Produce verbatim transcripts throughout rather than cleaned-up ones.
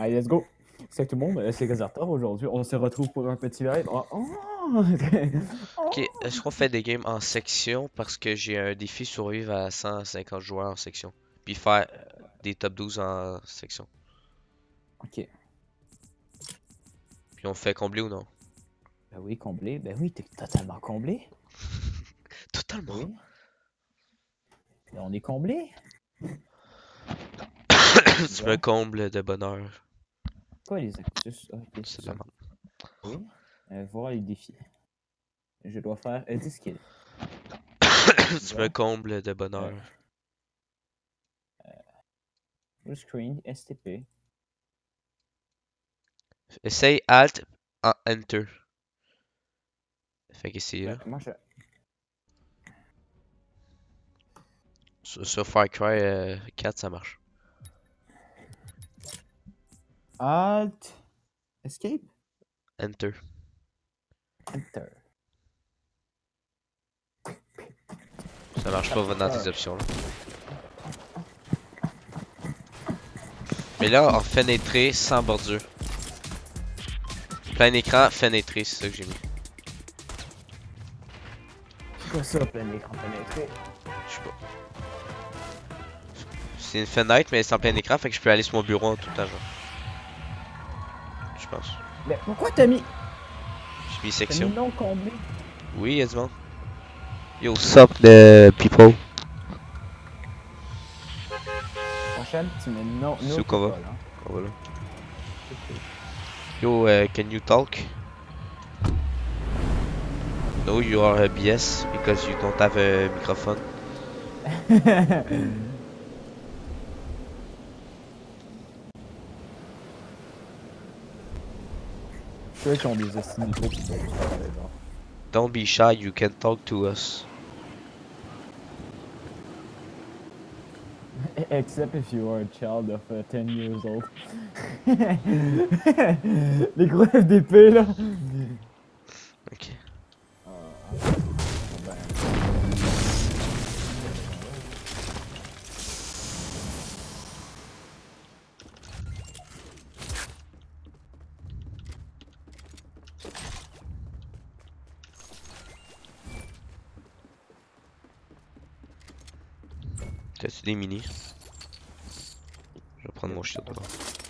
Allez, let's go. C'est tout le monde, c'est Gazartor aujourd'hui. On se retrouve pour un petit live. Oh, oh. Ok, est-ce qu'on fait des games en section parce que j'ai un défi survivre à cent cinquante joueurs en section. Puis faire euh, des top douze en section. Ok. Puis on fait combler ou non? Ben oui, comblé. Ben oui, t'es totalement comblé. Totalement. Oui. Ben, on est comblé. Tu me combles de bonheur. Quoi les actus? Ah, ok, C'est c'est de la ça. merde. Oui. Euh, voir les défis. Je dois faire euh, dix skills. Tu me combles de Euh, bonheur. full screen, S T P. Essaye Alt en Enter. Fait qu'ici Ben, là. moi je. Sur, sur Far Cry euh, quatre ça marche. Alt. Escape. Enter. Enter. Ça marche pas dans tes options là. Mais là, en fenêtré sans bordure. Plein écran, fenêtré, c'est ça que j'ai mis. C'est quoi ça, plein écran pénétré? Je sais pas. C'est une fenêtre, mais c'est en plein écran, fait que je peux aller sur mon bureau en tout le temps, genre. Je pense. Mais pourquoi t'as mis. J'ai mis T'as section. mis non comblé? Oui, y'a du monde. Yo, sup the people. Prochaine, tu mets non. C'est où No qu'on va? people, hein. On va là. Yo, uh, can you talk? No, you are a B S because you don't have a microphone. Je suis sûr qu'ils ont des estimes micros qui sont juste parler, genre. Don't be shy, you can talk to us. Except if you are a child of uh, ten years old. Les gros F D P là. Ok. Ah, ben. T'as-tu des mini? Je vais prendre mon shield là.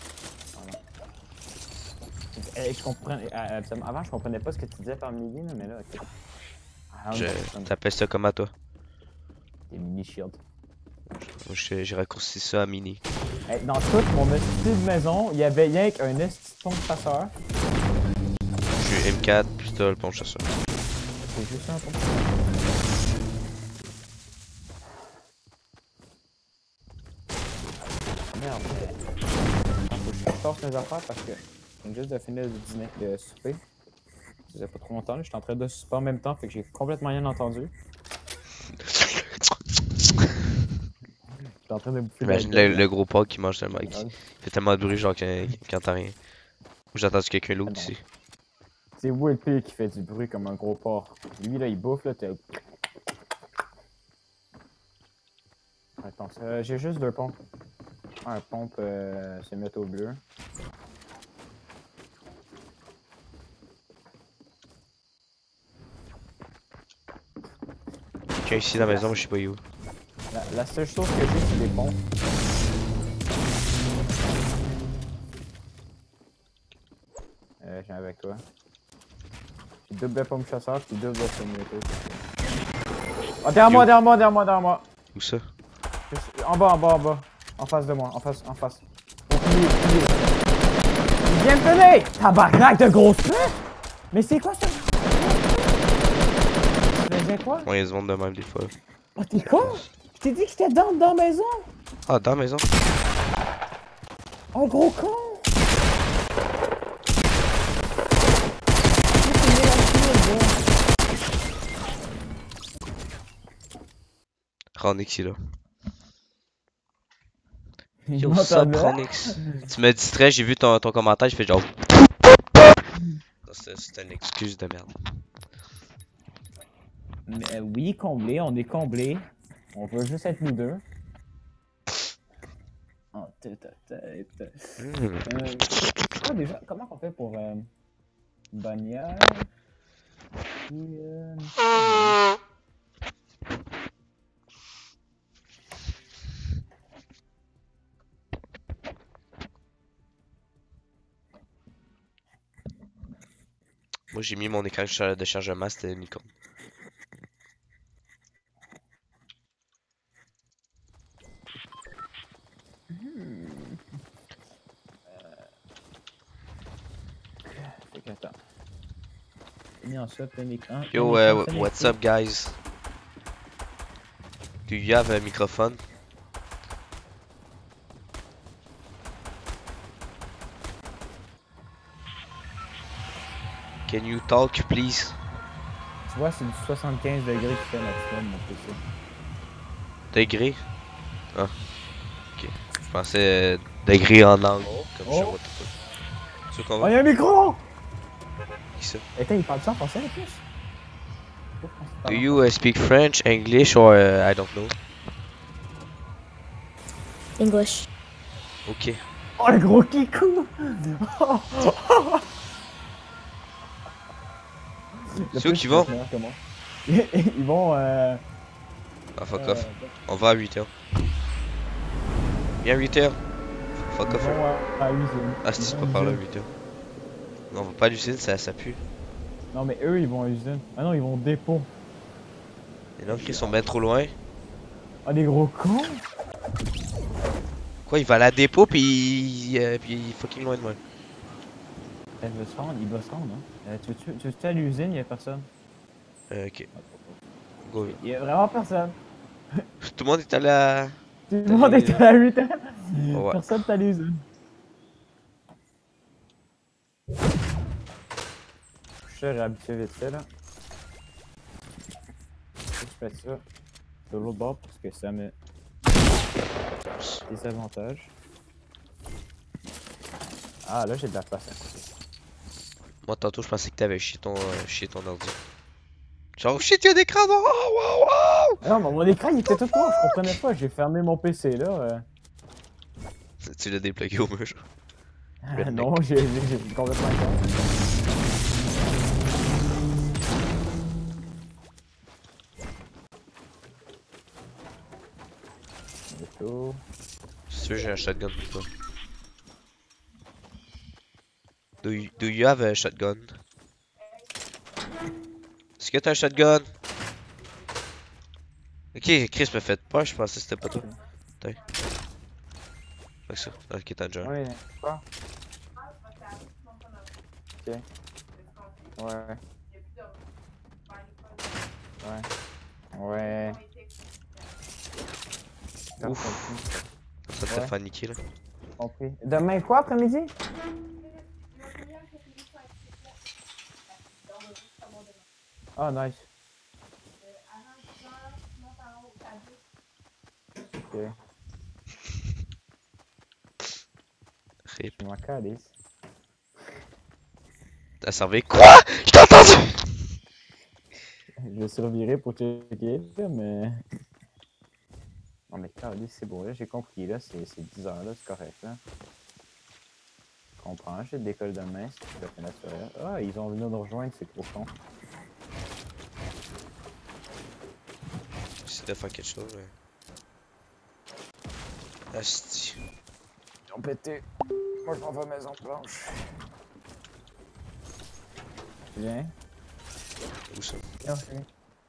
Eh, je comprends. euh, absolument. Avant, je comprenais pas ce que tu disais par mini, là, mais là, ok. Ah, Je... comme T'appelles ça comment toi? des mini shields. Moi j'ai j'ai raccourci ça à mini. Hey, dans toute mon petite de maison, il y avait rien qu'un esti de pompe chasseur. J'ai M quatre, pistolet, pompe chasseur. C'est juste un pompe. Merde. Attends, faut que je sorte mes affaires parce que je viens juste de finir le dîner de souper. Ça faisait pas trop longtemps, là. J'étais en train de souper en même temps, fait que j'ai complètement rien entendu. J'étais en train de bouffer de la Imagine le, gueule. le gros porc qui mange tellement. Il Ouais. fait tellement de bruit genre qu'il qu entend rien. Ou j'ai entendu quelqu'un l'autre ici. C'est Will P qui fait du bruit comme un gros porc. Lui là, il bouffe là, t'es. Attends, euh, j'ai juste deux pompes. Un pompe, euh, c'est métaux bleu. Quelqu'un ici dans la maison, mais je sais pas où. La, la seule chose que j'ai, c'est des pompes. Euh, j'ai avec toi. J'ai double pompe chasseur, puis double semi-auto. Oh, derrière moi, derrière moi, derrière moi, derrière moi. Où ça? Juste- En bas, en bas, en bas. En face de moi, en face, en face. Au pied, au pied. Il vient me donner! Tabarnak de grosse pute! Mais c'est quoi ça? Tu faisais quoi? Ouais, il y a du monde de même des fois. Oh, t'es con? Je t'ai dit que j'étais dans, dans la maison! Ah, dans la maison? Oh, gros con! Ronix est là. Il Yo, m'entend sup, là? Ronix? Tu me distrais, j'ai vu ton, ton commentaire, j'ai fait genre. C'était une excuse de merde. Mais, euh, oui, comblé, on est comblé. On veut juste être nous deux. en tête à tête. Hmm. Euh, ah, déjà, comment on fait pour euh, bannière? Puis, euh, Moi, j'ai mis mon écran de char- de chargement, c'était Nikon. hmm. Fait que, attends. J'ai mis en ça, plein d'écran. Plein Yo, d'écran, uh, plein what's d'écran. up, guys? Do you have a microphone? Can you talk, please? Tu vois, c'est du soixante-quinze degrés qui fait maximum, mon P C. Degré? Ah, ok. Je pensais euh, degré en angle, Oh. comme je sais Oh! pas trop. Tu veux qu'on Oh, va? y'a un micro! Qui ça? Attends, il parle ça en français, en plus? Je pense qu'il Do parle en you uh, speak French, English, or uh, I don't know? English. Ok. Oh, le gros kikou! C'est où qu'ils vont? Que moi. Ils vont. Euh, Ah, fuck euh, off. On va à huit heures. Viens à huit heures. Fuck ils off. vont hein. à, à l'usine. Ah, si Ils c'est vont pas à par là à l'usine. huit heures. Non, on va pas à l'usine, ça, ça pue. Non, mais eux, ils vont à l'usine. Ah non, ils vont au dépôt. Et là, ils sont bien trop loin. Ah, des gros cons! Quoi, il va à la dépôt, puis il, euh, puis il est fucking loin de moi. Elle veut se rendre, il va se rendre, hein. Euh, tu veux-tu tu veux-tu à l'usine? Y'a personne. Euh, ok. Ah, Go. Y'a vraiment personne. Tout le monde est allé à... Tout le T'as monde l'usine. est à huit heures. Ouais. Personne n'est à l'usine. Je suis réhabitué vite fait, là. Je fais ça de l'autre bord parce que ça me des avantages. Ah, là, j'ai de la place à côté. Moi, tantôt, je pensais que t'avais chié ton, euh, chié ton ordi. Genre, shit, y'a des crânes! Oh, wow, wow! Ah non, mais mon écran, il était tout noir, je comprenais pas. J'ai fermé mon P C, là. Euh... Tu l'as déplugué au mur. Ah, non, j'ai j'ai- j'ai complètement con. Tout. C'est sûr, j'ai un shotgun pour toi. Do you, do you have a shotgun? Est-ce que t'as un shotgun? Ok, Chris me fait peur, je pensais que c'était pas toi. T'as. Fait que ça. Ok, t'as déjà un. Ouais, quoi? Ok. Ouais. Ouais. Ouais. Ouf. Ça te Ouais. fait niquer là. Compris. Demain quoi, après-midi? Ah, nice. Ok. Rip. Je m'en calisse. T'as servi quoi? Je t'ai entendu! Je vais survirer pour checker, là, mais... Non, mais calisse, c'est beau, là, j'ai compris, là, c'est dix heures, là, c'est correct, là. Je comprends, j'ai de l'école demain, c'est tout à fait naturel. Ah, ils ont venu nous rejoindre, c'est trop con. J'essaie de faire quelque chose, mais... Asti. Ils ont pété. Moi, je m'en vais à maison blanche. Viens. Où ça? Viens, viens.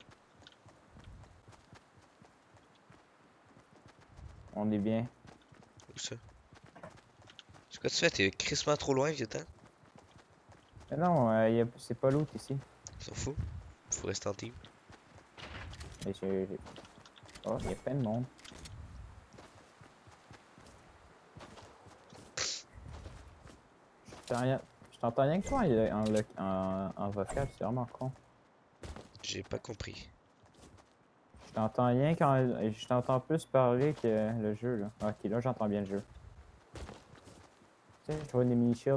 On est bien. Où ça? C'est quoi tu fais? T'es crissement trop loin, vieux temps? Mais non, euh, y a... c'est pas l'autre ici. S'en fout. Faut rester en team. Mais j'ai... j'ai- Oh, il y a plein de monde. Je t'entends rien, je t'entends rien que toi en, en, en, en vocal, c'est vraiment con. J'ai pas compris. Je t'entends rien quand... Je t'entends plus parler que le jeu, là. Ok, là, j'entends bien le jeu. Tu sais, je vois des mini-shields.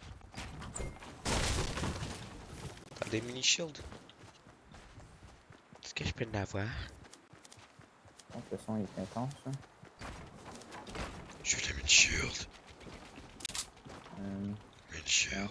T'as des mini shields? Est-ce que je peux en avoir? Donc, le son il est intense, hein. Je veux la mini shield. Euh, Mini shield.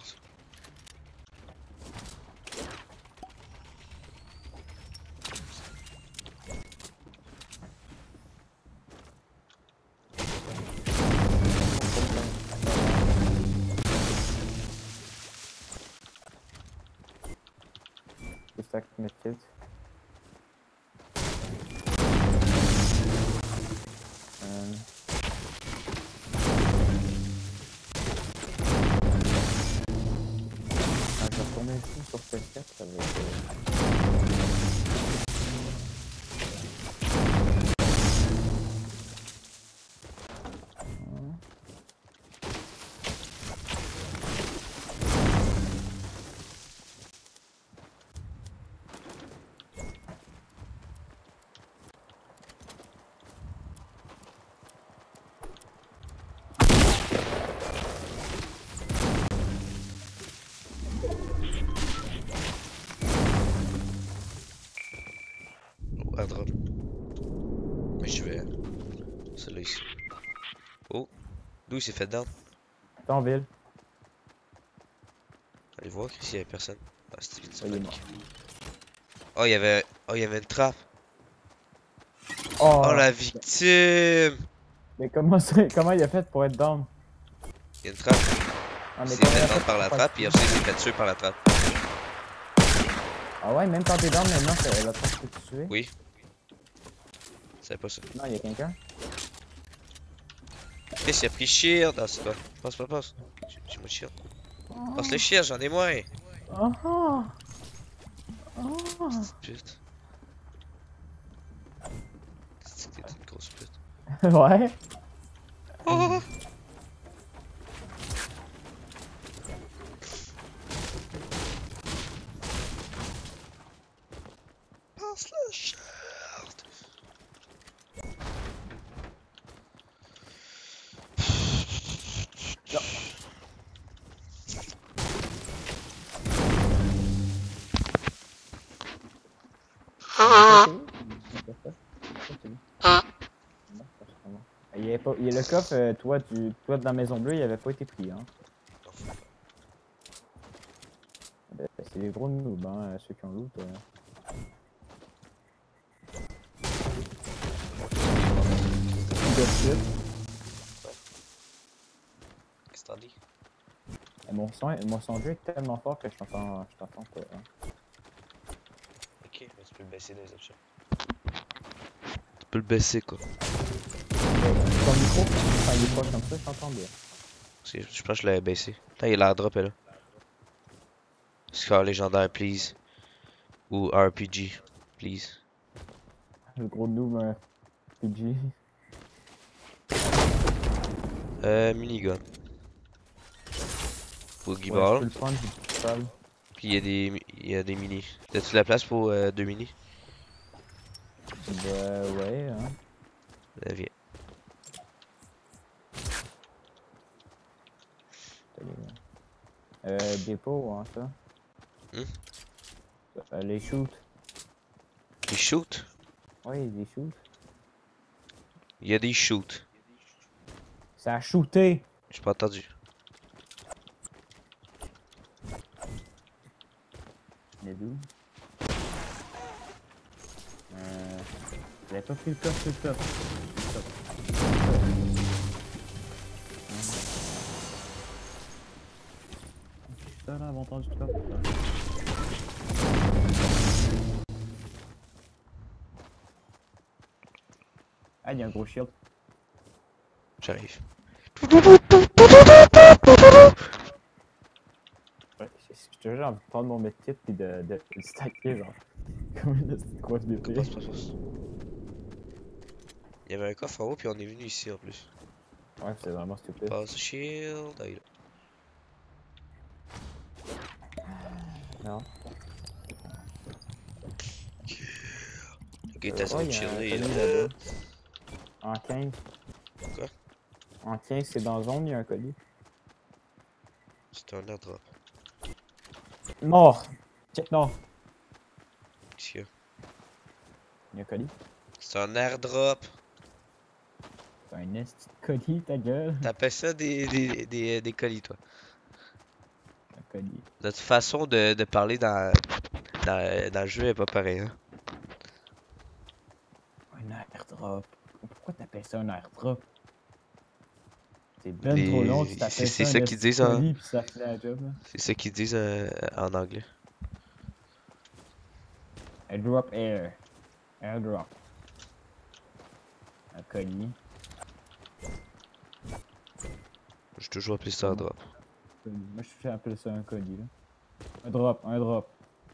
je stack medkit. Euh, ah, je vais retourner ici sur P quatre avec. Euh... Oh, airdrop. Mais je vais. Celui-là ici. Oh, d'où il s'est fait down? T'es en ville. Allez voir s'il y avait personne. Ah, c'était vite, Oh, il est mort. Oh, il y avait. Oh, il y avait une trappe. Oh, Oh, la victime! mais comment, ça- comment il a fait pour être down? Il y a une trappe. Ah, Il mais s'est comment il fait a down fait par la pour trappe, pas puis tuer? après il s'est fait tuer par la trappe. Ah ouais, même quand t'es down maintenant, c'est la trappe peut te tuer? Oui. C'est pas ça. Non, il y a quelqu'un. Chris, il a pris shield. Ah, c'est pas. Passe, passe, passe. J'ai j'ai mon shield. Passe le shield, j'en ai moins. Oh, oh, oh. Petite pute. C'est que t'es une grosse pute. Ouais. Oh! Passe le shield. Non. Il y avait pas, il y a le coffre, euh, toi, du, toi de la Maison Bleue, il avait pas été pris, hein. Euh, C'est les gros noobs, hein, ceux qui ont loot. Euh. De suite. Qu'est-ce que t'en dis? Et mon son, mon son de jeu est tellement fort que je t'entends, je t'entends pas. Hein. Ok, mais tu peux le baisser dans les options. Tu peux le baisser quoi. Mais ton micro, quand il est proche comme ça, je t'entends bien. Je pense que je l'avais baissé. Là, il a l'air drop est là. Score légendaire, please. Ou R P G, please. Le gros noob, un P G. Euh, minigun. Boogie Ouais, je ball. peux le prendre, j'ai tout seul. Puis il y a des, mi- il y a des mini. T'as-tu la place pour euh, deux mini? Bah ouais, hein. Euh, viens. Euh, dépôt, hein, ça. Hmm? Euh, les shoots. Des shoots? Ouais, les shoots. Il y a des shoots. Ça a shooté! J'ai pas entendu. Les deux. Euh. J'avais pas pris le coffre, le coffre. Le coffre. Putain, là, avant entendu le coffre. Ah, il y a un gros shield. J'arrive. Ouais, je te jure, j'ai envie de prendre mon medkit pis de, de, de le stacker, genre. Comme une petite crosse d'épée. Passe, passe, passe. Il y avait un coffre en haut, puis on est venu ici en plus. Ouais, c'est vraiment stupide. Passe shield. Ah, il est là. Non. Ok, t'as Euh, son ouais, il y a shield un là, il colis est là. là-bas. En quinze. Quoi? En quinze, c'est dans la zone, il y a un colis. C'est un airdrop. Mort! Check nord. Qu'est-ce qu'il y a? Il y a un colis. C'est un airdrop. T'es un esti de colis, ta gueule. T'appelles ça des, des, des, des colis, toi. Un colis. Notre façon de, de parler dans, dans, dans le jeu est pas pareil, hein. Un airdrop. Pourquoi t'appelles ça un airdrop? C'est ben Les- trop long, tu c'est- t'appelles c'est ça ça un qu'ils esti de disent, hein. colis pis ça fait la job, là. C'est ça qu'ils disent euh, en anglais. Airdrop air. Airdrop. Un colis. J'ai toujours appelé ça un drop. Colis. Moi, je appelle ça un colis, là. Un drop, un drop.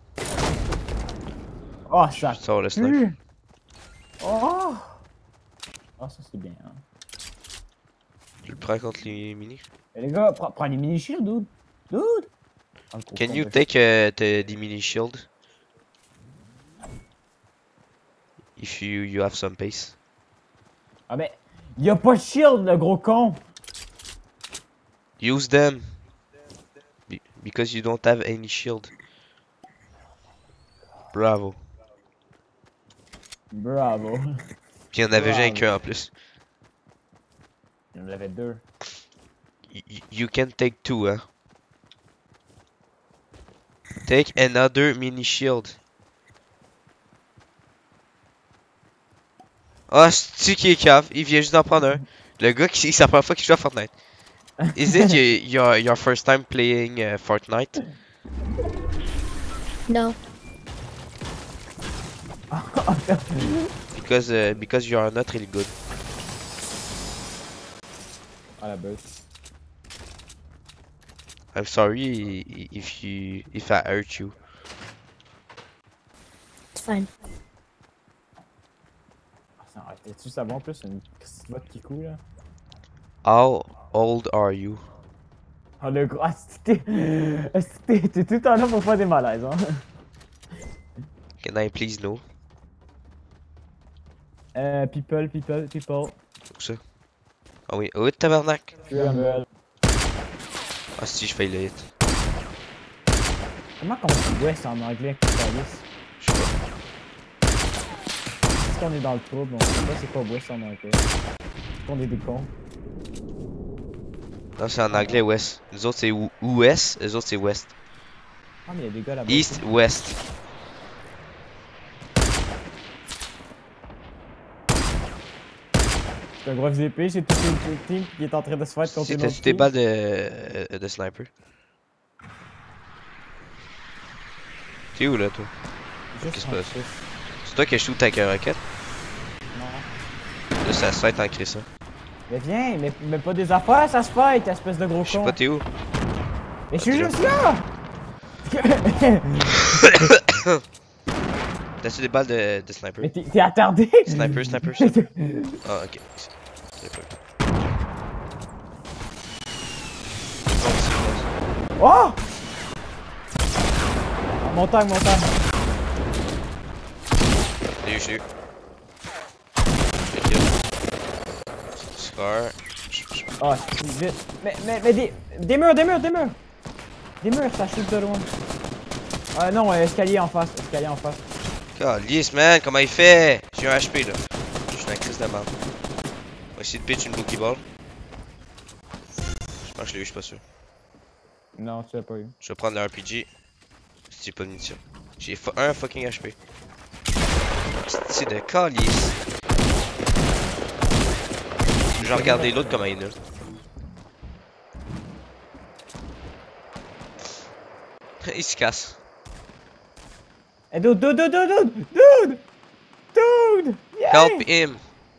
Oh, ça Ça, on le snipe. pue! Oh! Ah, ça, c'est bien, hein. Tu le prends contre les mini? Eh, les gars, prends, prends les mini-shields, dude! Dude! Ah, le Can cochon, you là. take uh, the, the mini shield? If you, you have some pace. Ah, mais, y'a pas de shield, le gros con! Use them! Be- because you don't have any shield. Bravo. Bravo. Puis il y en avait Bravo. juste qu'un en plus. Il y en avait deux. Y- y- You can take two, hein. Take another mini shield. Ah, c'est-tu qui est cave? Il vient juste d'en prendre un. Le gars qui c'est la première fois qu'il joue à Fortnite. Is it your, your, your first time playing uh, Fortnite? No. Because uh, because you are not really good. Ah, la bête. I'm sorry i- if you if I hurt you. It's fine. Ah, t'es-tu savon en plus? Une petite botte qui coule, là? How old are you? Ah, le gros. Ah, t'es. T'es t'es tout le temps là pour faire des malaises, hein? Can I please know? Euh, people, people, people. Où ça? Ah oui, oh tabarnak! Rumble. Ah si, je fais le hit. Comment qu'on dit West en anglais avec Calis? Je sais pas. Est-ce qu'on est dans le trouble? On sait pas c'est quoi West en anglais. On est des cons. Non, c'est en anglais West. Nous autres c'est ou- Ouest, les autres c'est West. Ah, mais y'a des gars là-bas. East, West. C'est un gros V P, j'ai tout le team qui est en train de se fight contre une C'était autre tes team. balles de, de sniper. T'es où là toi? Juste Qu'est-ce en qui se passe? plus. C'est toi qui shoot avec un rocket? Non. Là ça se fight en crissant. Mais viens, mais, mais pas des affaires, ça se fight, espèce de gros Je sais con. pas t'es où? Mais je suis déjà. juste là! T'as-tu des balles de, de sniper? Mais t'es t'es attardé! Sniper, sniper, sniper. Ah ok. Sniper. Oh! Montagne, montagne. J'ai eu, j'ai eu. J'ai kill. Scar. Ah, vite. Mais, mais, mais des, des murs, des murs, des murs! Des murs, ça shoot de loin. Ah non, euh, escalier en face, escalier en face. Calice, man, comment il fait? J'ai un H P là. Je suis dans la crise de merde. On va essayer de pitch une Pokéball. Je pense que je l'ai eu, je suis pas sûr. Non, tu l'as pas eu. Je vais prendre le R P G. Si j'ai pas de munitions. J'ai fa- un fucking H P. C'est de calice. Je vais regarder l'autre comment il est nul. Il se casse. Eh, dude, dude, dude, dude, dude! Dude! Dude! Yeah! Help him.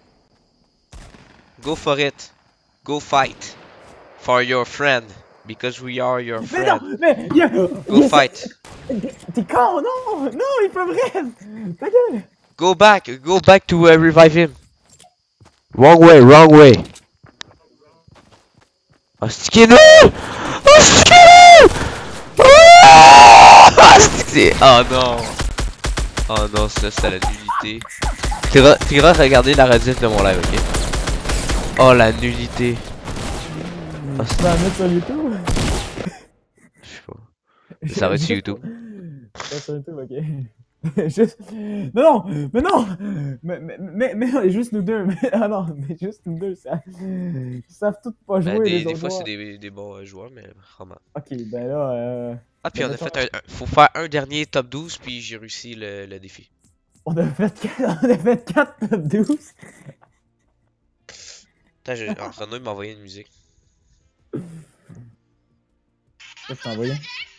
Go for it. Go fight. For your friend. Because we are your Mais non, friend. mais... Yeah. Go Yes. fight. T'es con, non! Non, il peut vrai! Ta gueule! Go back. Go back to uh, revive him. Wrong way, wrong way. Oh, c'est qui est nul! Oh, c'est qui est nul! Ah, c'est... Oh non! Oh non, ça c'est la nullité. Tira, tira, regardez la rediff de mon live, ok? Oh la nullité. Oh, Tu vas la mettre sur YouTube? je sais pas. Ça va sur YouTube. Ça va sur YouTube, ok. Juste... Non, non, mais non! Mais, mais, mais, mais juste nous deux, mais, ah non, mais juste nous deux, ça... Ils savent tous pas jouer, Ben, des, les des autres fois, c'est joueurs. des, des bons euh, joueurs, mais vraiment. Ok, ben là, euh... Ah, puis ben on a mettons, fait un, un- faut faire un dernier top douze, puis j'ai réussi le, le défi. on a fait quatre, on a fait quatre top douze. Attends, je, ah, Renaud il m'a envoyé une musique. Je t'ai envoyé.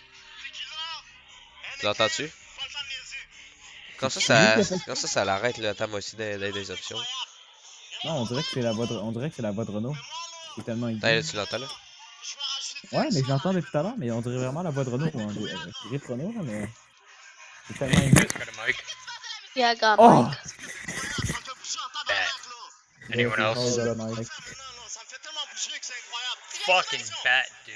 Tu l'entends-tu? Quand ça, C'est lui qui a ça, fait quand ça, ça l'arrête, là, attends, moi aussi, d'aller des, des options. Non, on dirait que c'est la voix de, on dirait que c'est la voix de Renault. C'est tellement Attends, là, aigu. tu l'entends, là? Ouais, mais je l'entends depuis tout à l'heure, mais on dirait vraiment la voix de Renault. Hein. C'est Rip Renault, là, mais... C'est tellement You aigu. guys got a mic? Yeah, I got Oh! Mike. Bet. Anyone Ouais, else? c'est- oh, voilà, Mike. Fucking bet, dude.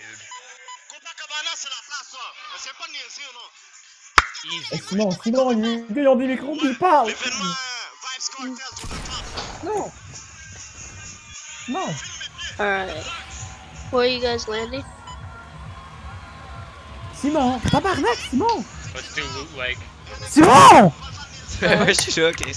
Eh, Easy. Simon, Simon, les gars, ils ont des micros qui parlent! Non! Non! Alright. Where are you guys landing? Simon! Tabarnak, Simon! Let's do loot leg. Simon! Ouais, je suis là, Chris.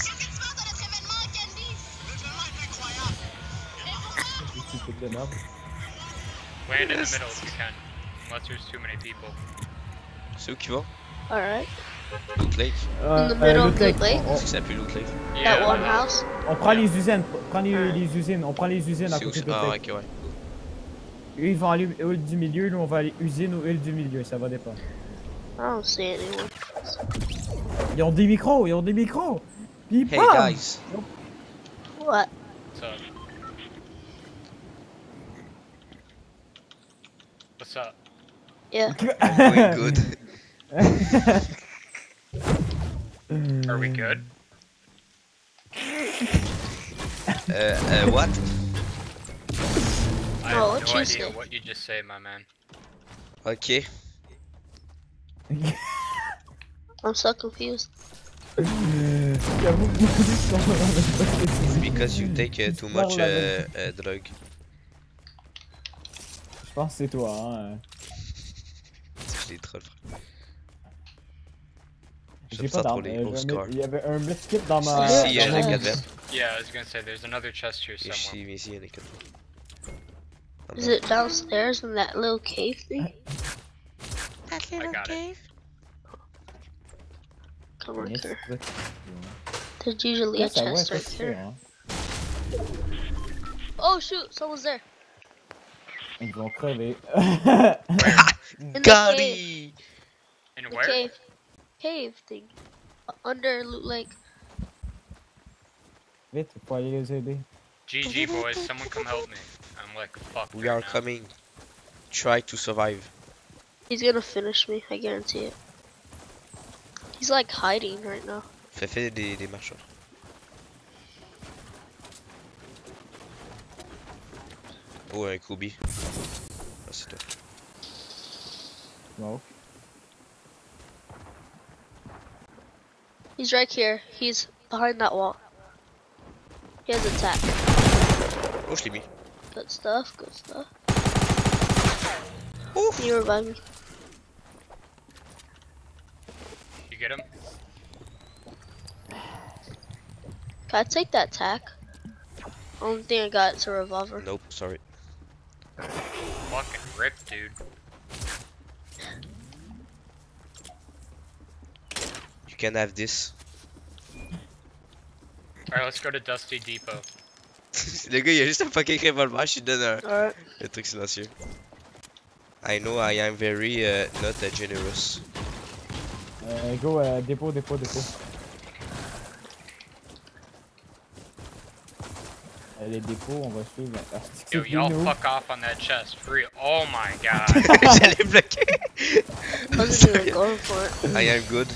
Land in the middle if you can. Unless there's too many people. C'est où qui va? Alright. Loot Lake? Euh, In the middle of Loot the Lake. lake? On, Est-ce que ça s'appelle Loot Lake? That one Yeah. house? on prend les usines, prends les, les usines, on prend les usines à C'est où? côté de Ah, Loot ok, Lake. ouais. Eux, ils vont aller aux îles du milieu, nous, on va aller usine aux îles du milieu, ça va dépendre. I don't see anyone. Ils ont des micros, ils ont des micros! Puis ils Hey, parlent! guys. What? What's up? What's up? Yeah. Going good. Are we good? Uh, uh, what? I Oh, have what no you idea say? what you just say, my man. Ok. I'm so confused. J'avoue que moi aussi, je comprends pas ce que tu dis. Because you take uh, too much uh, uh, drug. Je pense que c'est toi, hein. Je les troll, frère. J'ai J'aime pas ça trop d'arme. les Euh, gros je vais scores. mettre- Il y avait un medkit dans ma... Ici, il y dans en a mon- quatre verres. Yeah, I was gonna say there's another chest here Et somewhere. ici, mais ici, il y en a quatre verres. Is it downstairs in that little cave thing? I got it. Come on Yes, here. ouais. There's usually a Ouais, ça va, chest ça, right c'est sûr, here. hein. Oh shoot, someone's there. Ils vont crever. In the cave. Gary! In The where? cave. Cave thing. Uh, Under Loot Lake. Vite, faut aller les aider. G G boys, someone come help me. I'm like fuck. We right are now. coming. Try to survive. He's gonna finish me, I guarantee it. He's like hiding right now. Fais, fais des, des marches. Oh, un Kobe. Ah, c'est toi. Smoke. He's right here. He's behind that wall. He has attack. Oh, je l'ai mis. Good stuff, good stuff. Ouf. Can you revive me? You get him? Can I take that tack? Only thing I got is a revolver. Nope, sorry. Fucking rip, dude. You can have this. Alright, let's go to Dusty Depot. Le gars, il a juste un fucking revolver, je lui donne un, Alright. un truc silencieux. I know I am very uh, not uh, generous. Euh, go, euh, dépôt, dépôt, dépôt. Euh, les dépôts, on va suivre. Ah, c'est Yo, que y'all nous. fuck off on that chest. For real. Oh my god. J'allais bloquer. I wasn't even going for it. I am good.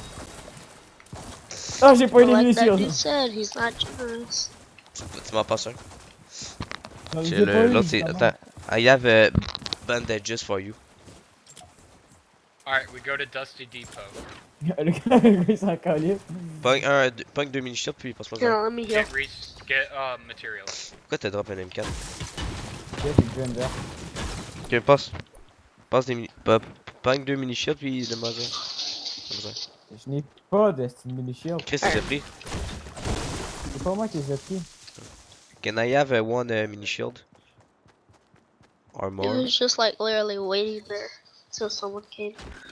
Ah, j'ai pas eu But les like that munitions. dude said, he's not generous. Tu, tu m'en passes un? Non, J'ai j'ai pas le- eu, L'autre, c'est. justement. Attends. I have uh, bandages for you. Alright, we go to Dusty Depot. Le gars, le gars, il s'en calisse. Pogne un, deux- pogne deux mini-shots, puis passe-moi Here, ça. let me heal. Get res get uh materials. Pourquoi t'as drop un M quatre? Ok, c'est du M V R. Ok, passe. Passe des mini. pa- Pogne deux mini-shots, puis donne-moi ça. Donne-moi ça. Je n'ai pas de style mini shield. Chris, il a pris. C'est pas moi qui les ai pris. Can I have uh, one uh, mini shield? Or It more? was just like literally waiting there till someone came.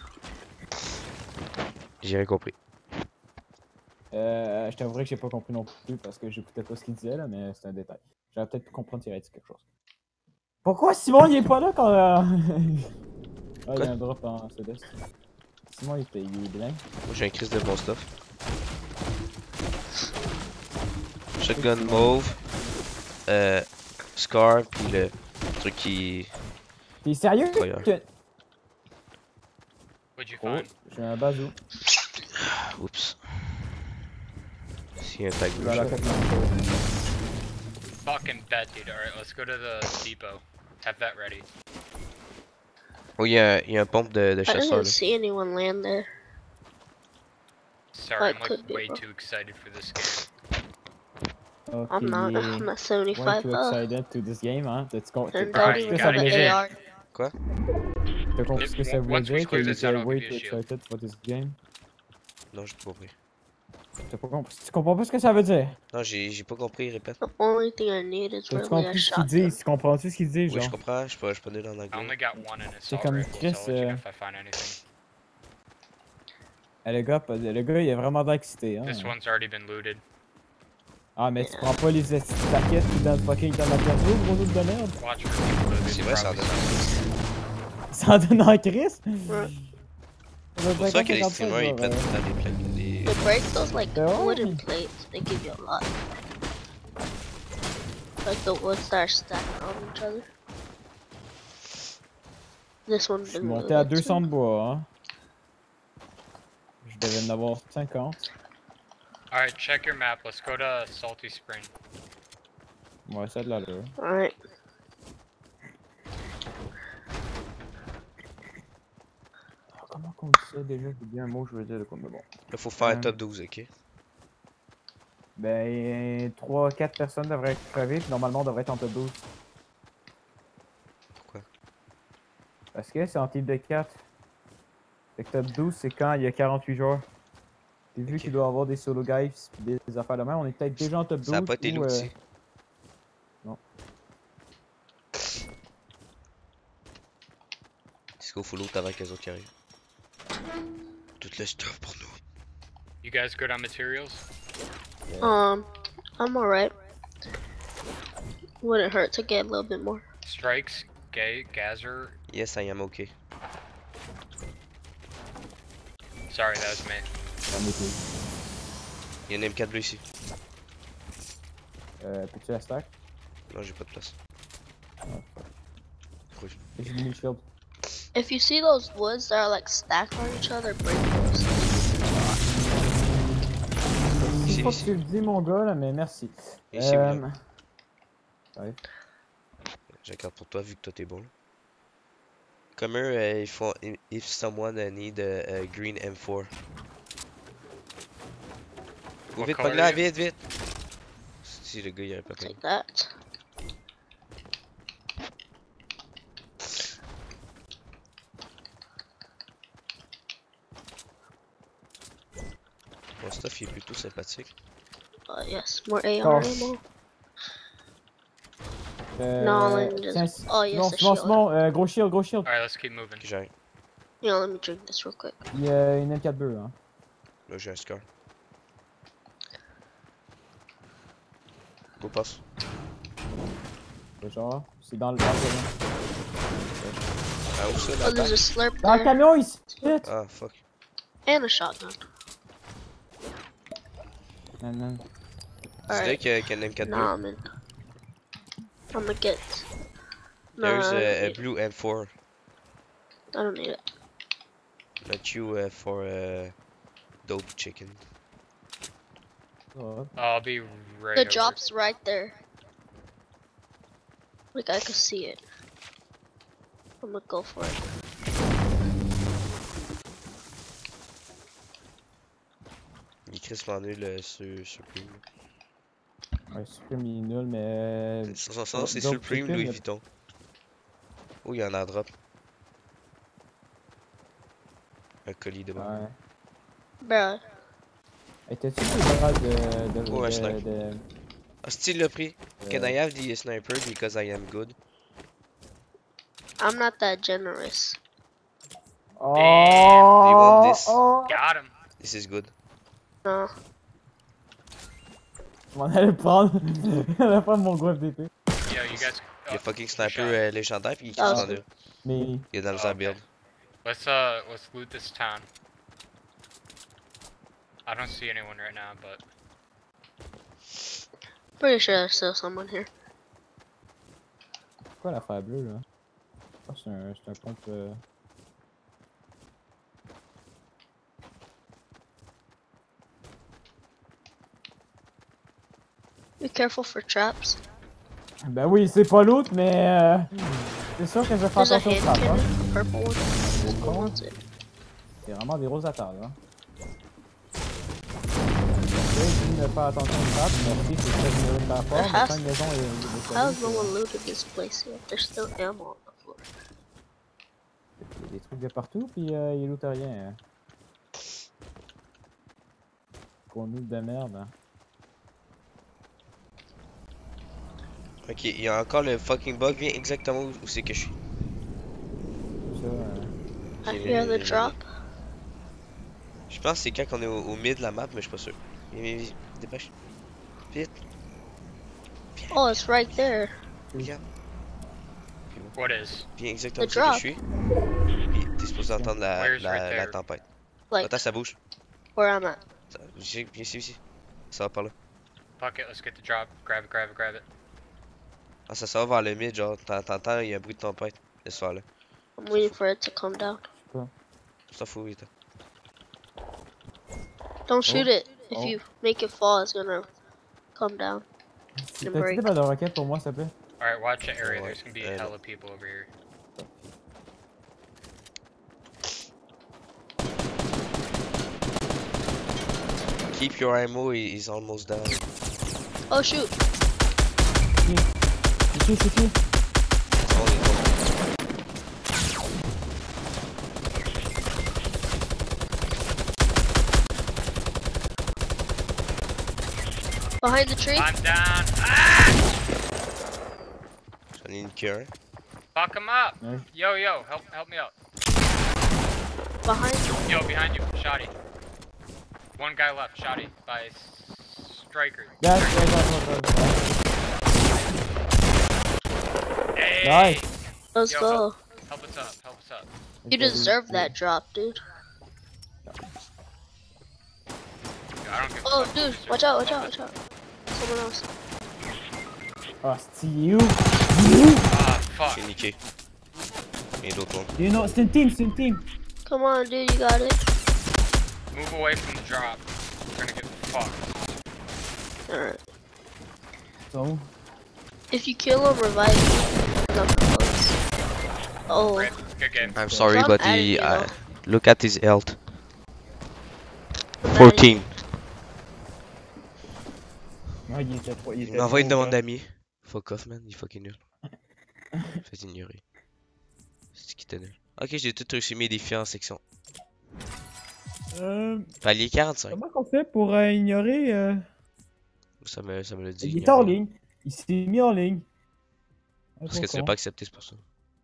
J'ai rien compris. Euh, je t'avouerai que j'ai pas compris non plus parce que j'écoutais pas ce qu'il disait là, mais c'est un détail. J'aurais peut-être pu comprendre s'il avait dit quelque chose. Pourquoi Simon il est pas là quand. Euh... ah, il y a un drop en Céleste. Simon il, était, il est blanc. Moi j'ai un Chris de bon stuff. Shotgun mauve. Euh. Scar, puis le truc qui. T'es sérieux? Incroyable. Que- What'd you Oh, find? j'ai un bazou. Oups. S'il y a un tag Je vais à la rouge. côte de Fucking bet, dude. Alright, let's go to the depot. Have that ready. Oh, il y a, il y a un pompe de, de I chasseur didn't là. see anyone land there. Sorry, That I'm could like be way wrong. too excited for this game. Ok, I'm not. yeah. I'm at Way seventy-five too up. excited to this game, hein? T'as-tu con- t'as And t'as Alright, compris Daddy ce you que was ça got voulait it. dire? A R. Quoi? T'as compris ce que ça voulait Once we dire? clear Qu'il this out, était I'll way give too you a shield. excited for this game? Non, j'ai pas compris. T'as pas compris? Tu comprends pas ce que ça veut dire? Non, j'ai j'ai pas compris, répète. The only thing I need is T'as-tu really a compris ce qu'ils shotgun. disent? Tu comprends-tu ce qu'ils disent, Oui, je genre? comprends, je suis pas, je suis pas nul en I anglais. only got one in C'est assault comme rifle, so Chris, I'll let you know euh, if I find anything. Eh, le gars, pas- le gars, il est vraiment d'excité, hein? This one's already been looted. Ah, mais tu prends pas les petites plaquettes qui donnent fucking dans la perso, gros loup de merde? Watch for people loot. C'est vrai, ça en donne. Ça en donne en crise? Ouais. C'est pour ça que les streamers ils prennent tout le temps des plaques. Des... They break those like Oh. wooden plates. They give you a lot. Like the woods that are stacked on each other. This one Je suis didn't monté really à look deux cents too- de bois, hein? Je devais en avoir cinquante. Alright, check your map. Let's go to Salty Spring. Ouais, ça de l'allure. Alright. Comment qu'on dit ça déjà? J'ai dit un mot, je veux dire de quoi, mais bon. Là, faut faire un Euh. top douze, ok? Ben, trois quatre personnes devraient être crevées, puis normalement on devrait être en top douze. Pourquoi? Parce que c'est en type de quatre. Fait que top douze, c'est quand il y a quarante-huit joueurs. Puis vu Ok. qu'il doit y avoir des solo guys pis des, des affaires de même, on est peut-être déjà en top douze. Ça a pas été ou, euh, l'outil. non. Est-ce qu'il faut l'autre avant que les autres qui arrivent? Tout le stuff pour nous. You guys good on materials? Um, I'm alright. Wouldn't hurt to get a little bit more. Strikes, gay, Gazer. Yes, I am okay. Sorry, that was me. j'en ai plus. Il y a une M quatre bleu ici. Euh, peux-tu la stack? Non, j'ai pas de place. Ah, fuck. Rouge. J'ai mis le shield. If you see those woods that are like stacked on each other, break those. Je sais Ici, pas ce ici. que tu dis, mon gars, là, mais merci. Ici, Euh, là. ouais. J'ai un carte pour toi vu que toi t'es bon. Là. Comme eux, euh, ils font if- if someone uh, need a, a green M four. Ou What vite, color pogne là, are you? vite, vite! Si le gars il aurait pas pogné. Take that. Mon stuff il est plutôt sympathique. Uh, yes, more A R Oh. ammo. Euh, No, let me just- tiens, oh, yes, Simon, the Simon, shield. Simon, euh, gros shield, gros shield. Alright, let's keep moving. Ok, j'arrive. You know, let me drink this real quick. Il y a une M quatre bleue, hein. Là, j'ai un scar. Go passe. C'est genre, c'est dans le dans le camion. Ah, où ça, Oh, là there's a slurp Dans le there. camion ici! Ah, fuck. And a shotgun. Non, non. Tu dirais Alright. qu'il y a qu'il y a une M quatre bleu. Nah, man. I'm gonna get. No, There's I, don't a, a need it. blue M four. I don't need it. Not you uh, for uh, dope chicken. Ouais. I'll be right The over. drop's right there. Like I could see it. I'm gonna go for it. Il est crissement nul euh, sur Supreme. Ouais, Supreme il est nul, mais. Son son nom c'est Dope Supreme Chicken, Louis il y a- Vuitton. Oh, il y en a un drop. Un colis de bas. Ouais. Bruh. Hey, t'as-tu des balles de. de. Oh, un de. sniper. de. Ah, style le prix. Can Euh, I have the sniper because I am good? I'm not that generous. Oh! Do you want this? Oh! Got him. This is good. No. Je m'en allais le prendre. J'allais prendre mon gros F D P. Yo, you guys. Il y a Oh, fucking sniper shot. euh, légendaire puis il Ah, se c'est- rend Mais. Il est dans le Oh, build. okay. Let's uh, let's loot this town. I don't see anyone right now, but Pretty sure there's still someone here. C'est quoi l'affaire bleue là? Ah, c'est un, c'est un pompe. Euh... Be careful for traps. Ben oui, c'est pas l'autre, mais. Euh... C'est sûr que je vais faire There's a attention au hand trap, hein. cannon, purple one. Who wants it? C'est vraiment des rosateurs là. J'ai dit de faire attention au trap, merci, c'est très généreux de ma part, mais Has- quand une maison est est How's désolée, no one looted this place yet? There's still ammo on the floor. il y a des trucs de partout, puis euh, il loot rien. Hein. Qu'on loot de merde. Hein. Ok, il y a encore le fucking bug. Viens exactement où, où c'est que je suis. Tout ça. Euh... I Ok, hear mais- the drop. Je pense que c'est quand on est au, au mid de la map, mais je suis pas sûr. Viens, viens, viens, dépêche. Vite. Oh, it's right there. Regarde. what is? Viens exactement où The c'est que je drop. suis. Puis t'es supposé entendre la, Where's la, right la there? tempête. Like Attends, ça bouge. where I'm at. Ça- Viens viens ici, ici. Ça va par là. Fuck it, let's get the drop. Grab it, grab it, grab it. Ah, ça, ça va vers le mid, genre. t'en- T'entends, il y a un bruit de tempête. Laisse faire là. I'm waiting for it to come down. Ça fout, vite. Don't shoot it. If Oh. you make it fall, it's gonna come down. T'as-tu break. des balles de roquette pour moi, s'il te plaît? Alright, watch the area. Ouais, There's gonna be euh, hella people over here. Keep your ammo, he- he's almost down. Oh shoot! C'est qui, c'est qui? Oh, il est bon. Behind the tree. I'm down. Ah! J'en ai une cure. Fuck him up. Ouais. Yo, yo, help, help me out. Behind. Yo, behind you, Shoddy. One guy left, Shoddy, by S- Striker. That's, that's, that's, that's, that's. Hey! Nice. Let's Yo, go. help, help us up, help us up. You deserve that drop, dude. Yo, I don't give a Oh, fuck. dude, watch out, watch out, watch out. Someone else. Ah, c'est you. Ah, fuck. J'ai niqué. Et l'autre one. You know, c'est une team, c'est une team. Come on, dude, you got it. Move away from the drop. We're gonna get fucked. Alright. So, If you kill him, revive him. Nothing close. Oh, Rip, good game. I'm sorry, Stop but adding he. it Uh, up. look at his health. the man- fourteen. ah, il était trop. Il Il était m'a envoyé une trop, demande là. d'amis. Fuck off, man. Il est fucking nul. Fais ignorer. C'est qui était nul. Ok, j'ai tout réussi mes défis en section. Euh, Palier quarante-cinq. comment qu'on fait pour euh, ignorer. Euh... Ça me, ça me l'a dit. Il est en ignorer. ligne. Il s'est mis en ligne. Ah, Parce que trop tu l'as con. pas accepté, c'est pour ça.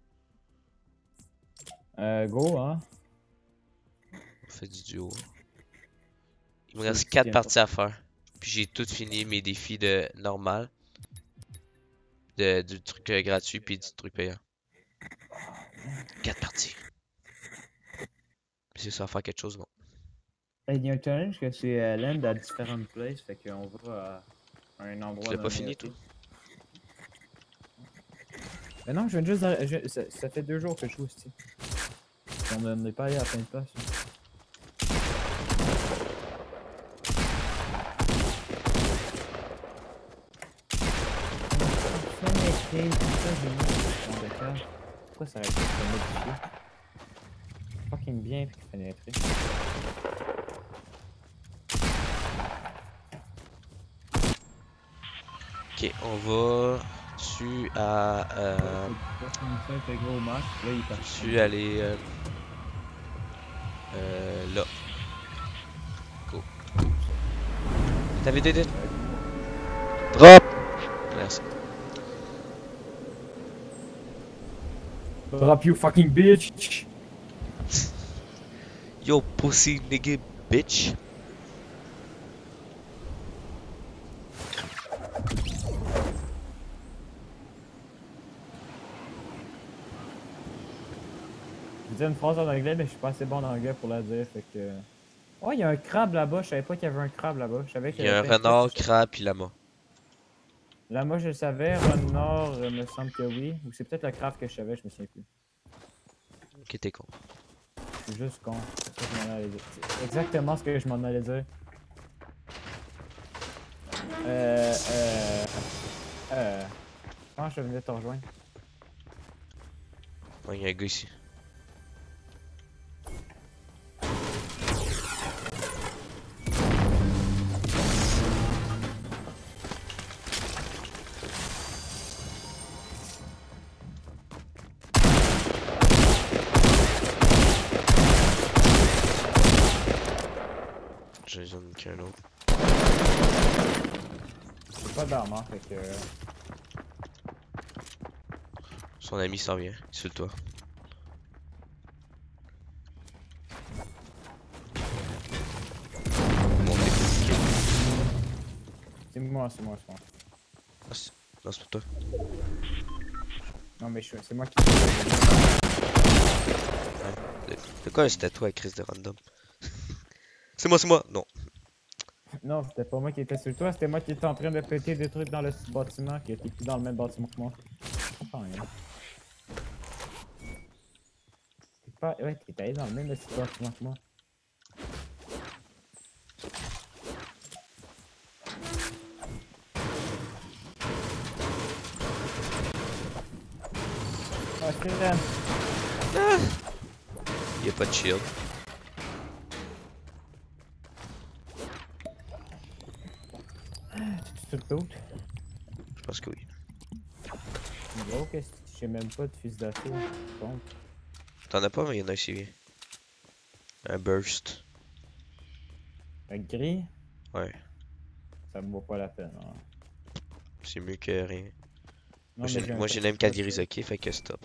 Euh, go, hein. On fait du duo. Il me C'est- reste c'est quatre bien. parties à faire. Puis j'ai tout fini mes défis de normal. De, du truc euh, gratuit puis du truc payant. quatre parties. Puis c'est ça, faire quelque chose, bon. Il y a un challenge que c'est euh, land à différentes places, fait qu'on va à un endroit. Tu l'as pas donné, fini, ok? toi? Mais non, je viens juste. d'arri- je- ça, ça fait deux jours que je joue ici. On n'est pas allé à plein de places. hein. Pourquoi ça arrête pas de se modifier? Fucking bien pénétré. Ok, on va tu à euh, gros match, là il est parti. tu aller euh, euh, là. T'avais des dés? Drop! Merci. Drop you fucking bitch! Yo, pussy nigga bitch. Je disais une phrase en anglais, mais je suis pas assez bon en anglais pour la dire, fait que... Oh, il y a un crabe là-bas, je savais pas qu'il y avait un crabe là-bas. Je savais Il qu'il y a un avait renard, crabe pis lama. Lama, je le savais, renard, euh, me semble que oui. Ou c'est peut-être le crabe que je savais, je me souviens plus. Ok, t'es con. Je suis juste con, c'est ça que je m'en allais dire. C'est exactement ce que je m'en allais dire. Euh... Euh... Euh... Je pense que je venais te rejoindre. Ouais, il y a un gars ici. J'ai besoin de qu'un autre. J'ai pas d'armure, fait que... Son ami s'en vient, sur le toit. Monter pour piquer. C'est moi, c'est moi, c'est moi. Ah, c'est... Non, c'est pas toi. Non, mais je... c'est moi qui... Ouais. C'est quoi un statut à crise de random? C'est moi, c'est moi! Non. Non, c'était pas moi qui était sur toi, c'était moi qui étais en train de péter des trucs dans le bâtiment, qui était plus dans le même bâtiment que moi. Je comprends rien. T'es pas... Ouais, t'es allé dans le même bâtiment que moi. Ah, c'est là. Ah! Y'a pas de shield. C'est tout l'autre. Je pense que oui. Gros, qu'est-ce que j'ai même pas de fils d'assaut. Bon. T'en as pas, mais y'en a ici. Un burst. Un gris? Ouais. Ça me vaut pas la peine. Hein. C'est mieux que rien. Non, Moi j'ai un moi j'ai petit l'aime peu de- Kadirizuki, fait que stop.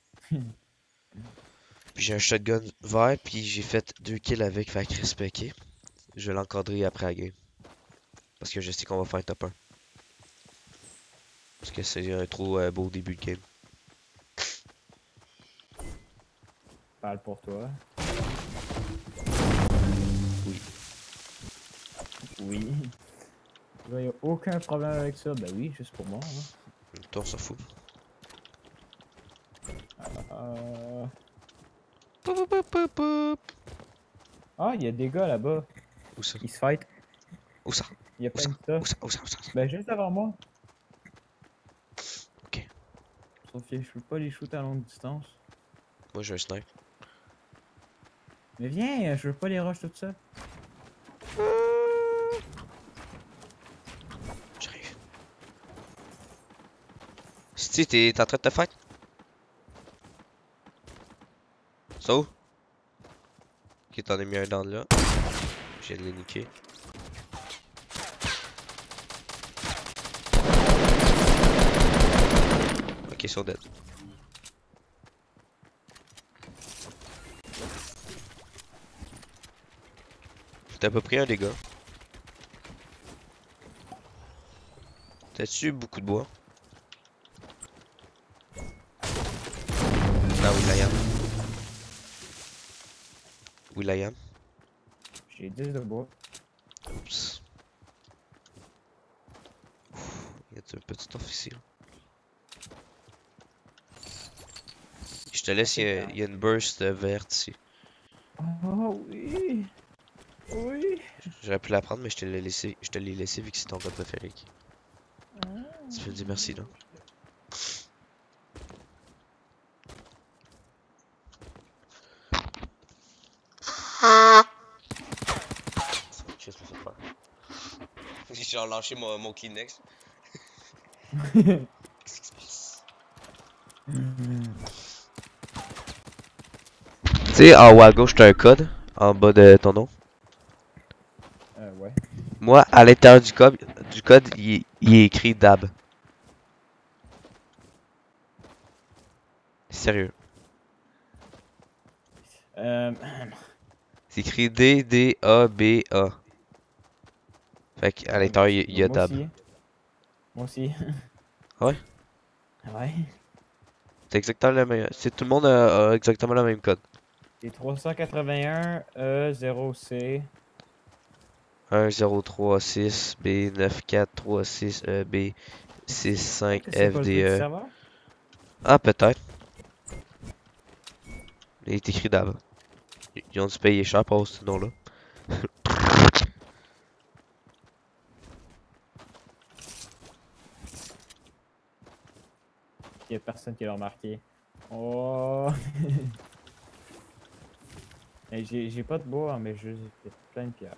Puis j'ai un shotgun vert, puis j'ai fait deux kills avec, fait que respecté. Je vais l'encadrer après la game. Parce que je sais qu'on va faire top un. Parce que c'est un trop euh, beau début de game. Parle pour toi. Oui. Oui. Il n'y a aucun problème avec ça. Ben oui, juste pour moi. Hein. Toi on s'en fout. Euh... Poup, poup, poup, poup, poup. Ah, il y a des gars là-bas. Où ça? Ils se fight. Où ça? Il y a Où plein ça? de ça. Où ça? Où ça? Où ça? Ben juste devant moi. Ok. Sauf que je peux pas les shoot à longue distance. Moi j'ai un snipe. Mais viens, je veux pas les rush tout ça. J'arrive. Si t'es en train de te fight? Ça où? Ok, t'en as mis un dans là. Je viens de les niquer. Ok, ils sont dead. T'as pas pris un dégât. T'as-tu beaucoup de bois? Ah, Will.i.am. Will.i.am. J'ai dix de bois. Oups. Il y a un petit officier. Je te laisse, il y, a, il y a une burst verte ici. Oh oui. Oui. J'aurais pu la prendre, mais je te l'ai laissé, je te l'ai laissé vu que c'est ton gars préféré. Tu peux me dire merci, là. Qu'est-ce que ça fait? J'ai genre lâché mon, mon Kleenex. Qu'est-ce qui se passe? Tu sais, en haut à gauche, t'as un code en bas de ton nom. Euh, ouais. Moi, à l'intérieur du code, du code, il, est- il est écrit Dab. Sérieux. Euh... C'est écrit D D A B A. Fait qu'à l'intérieur, il y a- il y a Moi Dab. aussi. Moi aussi. Ouais? Ouais. C'est exactement le même. C'est tout le monde a, a exactement le même code. C'est trois cent quatre-vingt-un E zéro C. un zéro trois six B neuf quatre trois six E B six cinq C'est pas F le D truc du E. serveur? Ah, peut-être. Il est écrit Dab. Ils ont dû payer cher pour ce nom-là. Il y a personne qui l'a remarqué. Oh! Hey, j'ai j'ai pas de bois, mais j'ai j'ai plein de pierres.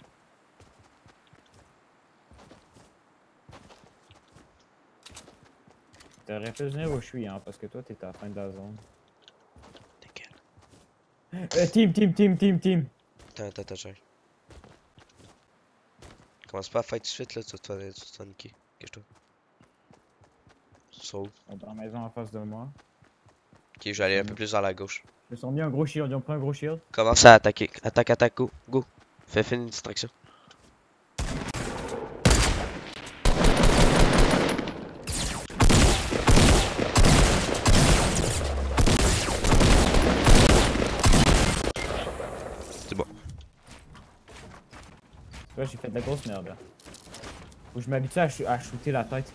T'aurais pu venir où je suis, hein, parce que toi, t'es à la fin de la zone. T'inquiète. Euh, team, team, team, team, team! Attends, attends, attends, j'arrive. Commence pas à fight tout de suite, là, tu vas te faire- tu vas te faire niquer. Cache-toi. Sauve. Ils sont dans la maison en face de moi. Ok, je vais aller un peu plus vers la gauche. Ils ont mis un gros shield, ils ont pris un gros shield. Commence à attaquer. Attaque, attaque, go, go. Fais, fais une distraction. C'est bon. Tu vois, j'ai fait de la grosse merde, là. Faut que je m'habitue à, sh à shooter la tête.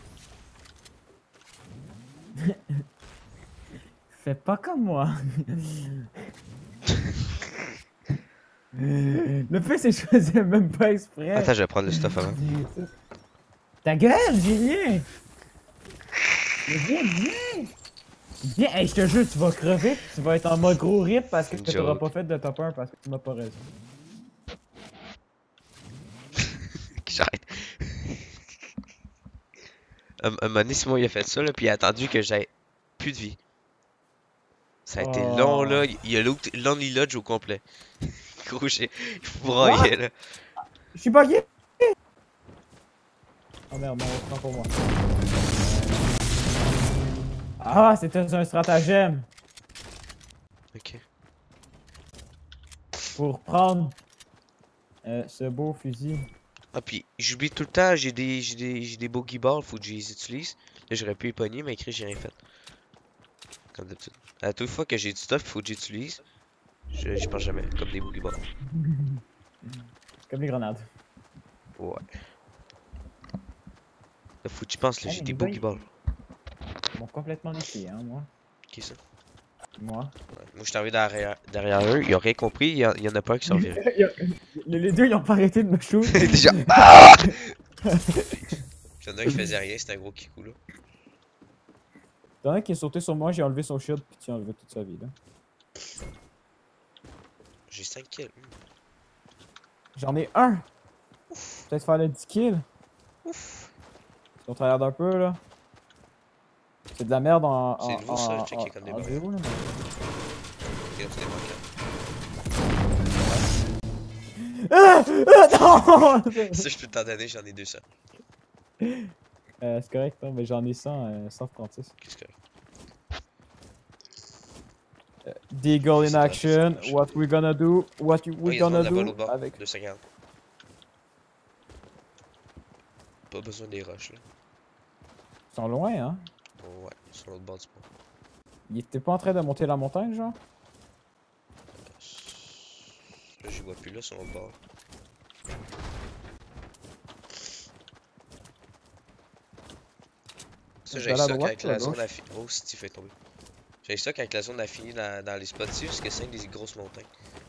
Fais pas comme moi. Le fait, c'est que je faisais même pas exprès. Attends, je vais prendre le stuff avant. Ta gueule, j'ai rien. Mais viens, viens. Viens, hey, je te jure, tu vas crever. Tu vas être en mode gros rip parce que Une tu t'auras joke. pas fait de top un parce que tu m'as pas raison. J'arrête. un, un moment donné, Simon, il a fait ça, là, puis il a attendu que j'aie plus de vie. Ça a été Oh. long, là. Il a looked Lonely Lodge au complet. Gros, j'ai. Je broyais, là. Je suis bugué. Oh merde, non, prends pour moi. Ah, c'était un stratagème Ok. pour prendre euh, ce beau fusil. Ah, puis j'oublie tout le temps, j'ai des, j'ai des, j'ai des bogey balls, faut que je les utilise. Là, j'aurais pu y pogner, mais écrit, j'ai rien fait. Comme d'habitude. À toute fois que j'ai du stuff, faut que j'utilise. Je j'y pense jamais, comme des bogey balls. Comme les grenades. Ouais. Là, faut que tu penses, là, Hey, j'ai les des gars, bogey ils- balls. Ils m'ont complètement niqué, hein, moi. Qui ça? Moi. Ouais. Moi, je suis arrivé derrière, derrière eux, ils ont rien compris, il y, en- il y en a pas un qui s'en viré. les, les deux, ils ont pas arrêté de me shoot. Déjà. Ah! Il y en a un qui faisait rien, c'était un gros kikou là. Il y en a un qui est sauté sur moi, j'ai enlevé son shield, puis tu as enlevé toute sa vie, là. J'ai cinq kills. Hmm. J'en ai un! Peut-être fallait dix kills. Ouf. On regarde un peu, là. C'est de la merde en. C'est en- nouveau, ça, en- checker en- comme des en barils. zéro, là, mais- Ok, là, tu démarques là. Ah! Ah, non! Ça, je peux t'en donner, j'en ai deux cents. Euh, c'est correct, non, mais j'en ai cent, euh, cent trente-six. Qu'est-ce que. Deagle in C'est action, dommage. what we gonna do, what you- Oh, we il y a du monde gonna là-bas, do l'autre bord. avec... deux cent quarante. Pas besoin des rushs là. Ils sont loin, hein? Oh, ouais, sur l'autre bord du pont. Il était pas en train de monter la montagne, genre? Là, j'y vois plus là, sur l'autre bord. Ça, Je j'ai vais aller à ça droite quand ou à la zone gauche? a fini. Oh, Steve fait tomber. J'ai ça quand la zone a fini dans, dans les spots dessus, parce que c'est une des grosses montagnes.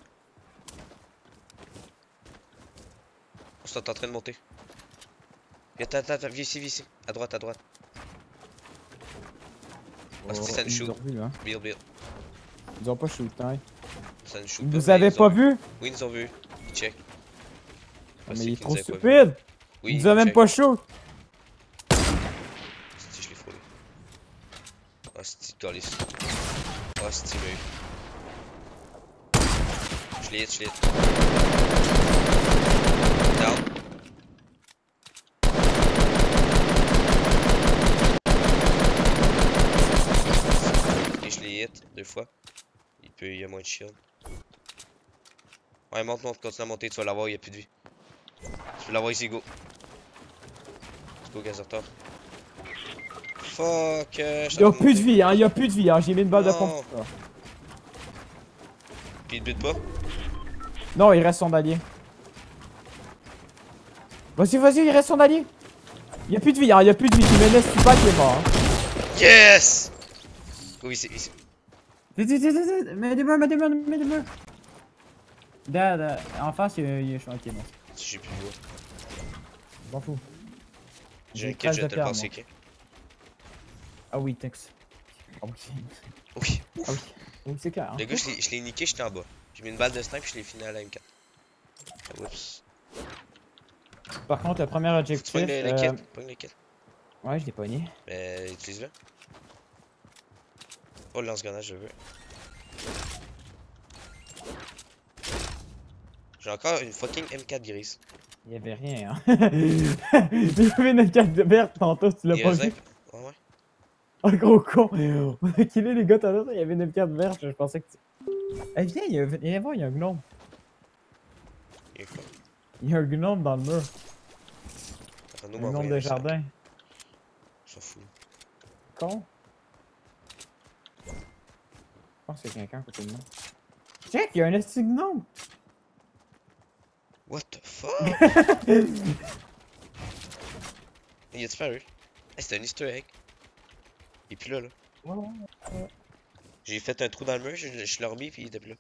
On est en train de monter. Viens, attends, attends, viens ici, viens ici. À droite, à droite. Ah, c'est ça, une ils shoot. nous ont vu, hein? Bill, Bill. Ils ont pas shoot, hein? Ça nous shoot Ils pas, nous mais avaient ils pas ont vu. vu? Oui, ils nous ont vu. Ils check. Ah, Ah, mais c'est il est qu'ils trop nous avaient pas vu. stupide! Oui, Il nous a même check. pas shoot! Si, je l'ai frôlé. Ah, c'est calice. Ah, c'est lui. Je l'ai hit, je l'ai hit. Down. fois. Il peut, il y a moins de shield. Ouais, monte, monte, continue à monter, tu vas l'avoir, il y a plus de vie. Tu peux l'avoir ici, go. Let's go, Gazertor. Fuck, euh, je suis Y'a en train de plus de mourir. vie, hein, y'a plus de vie, hein. J'ai mis une balle de Non. pompe. sur ça. Puis il te bute pas. Non, il reste son allié. Vas-y, vas-y, il reste son allié. Y'a plus de vie, hein, y'a plus de vie. Tu me laisses, tu pas qui est mort. Hein. Yes! Go ici, ici. Vite, vite, vite, vite, mets des murs, mets des murs, mets des murs. Là, là, en face, il y a, il y a... Ok, non. J'ai plus de bois. M'en fous. J'ai un J'ai kit, je vais treize de te le pierre, passer, moi. ok? Ah oui, thanks. Ah oui, Oui. ah oui. Oui, c'est clair. Hein. Le gars, je l'ai- je l'ai niqué, j'étais en bas. J'ai mis une balle de snipe, je l'ai fini à la M quatre. Ah, oups. Par contre, le premier Faut que tu objectif. pognes le, le euh... kit. Pogne le kit. Ouais, je l'ai pogné. Mais utilise-le. Oh, le lance-grenade, je veux. J'ai encore une fucking M quatre grise. Il y avait rien, hein. Il y avait une carte de verte tantôt, tu l'as Il pas reste vu. un- Ouais, ouais. Oh, gros con. On a killé les gars tout à l'heure, il y avait une carte verte, je pensais que tu... Eh, viens, il y a, viens voir, il y a un gnome. Il y a quoi? Il y a un gnome dans le mur. Attends-nous, Un m'envoyer gnome un de message. jardin. On s'en fout. Con. Je pense qu'il y a quelqu'un à côté de moi. Check, il y a un esti de gnome. What the fuck? Il a disparu. Hey, c'était un easter egg. Il est plus là, là. Ouais, ouais, ouais. J'ai fait un trou dans le mur, je, je l'ai remis, puis il était plus là.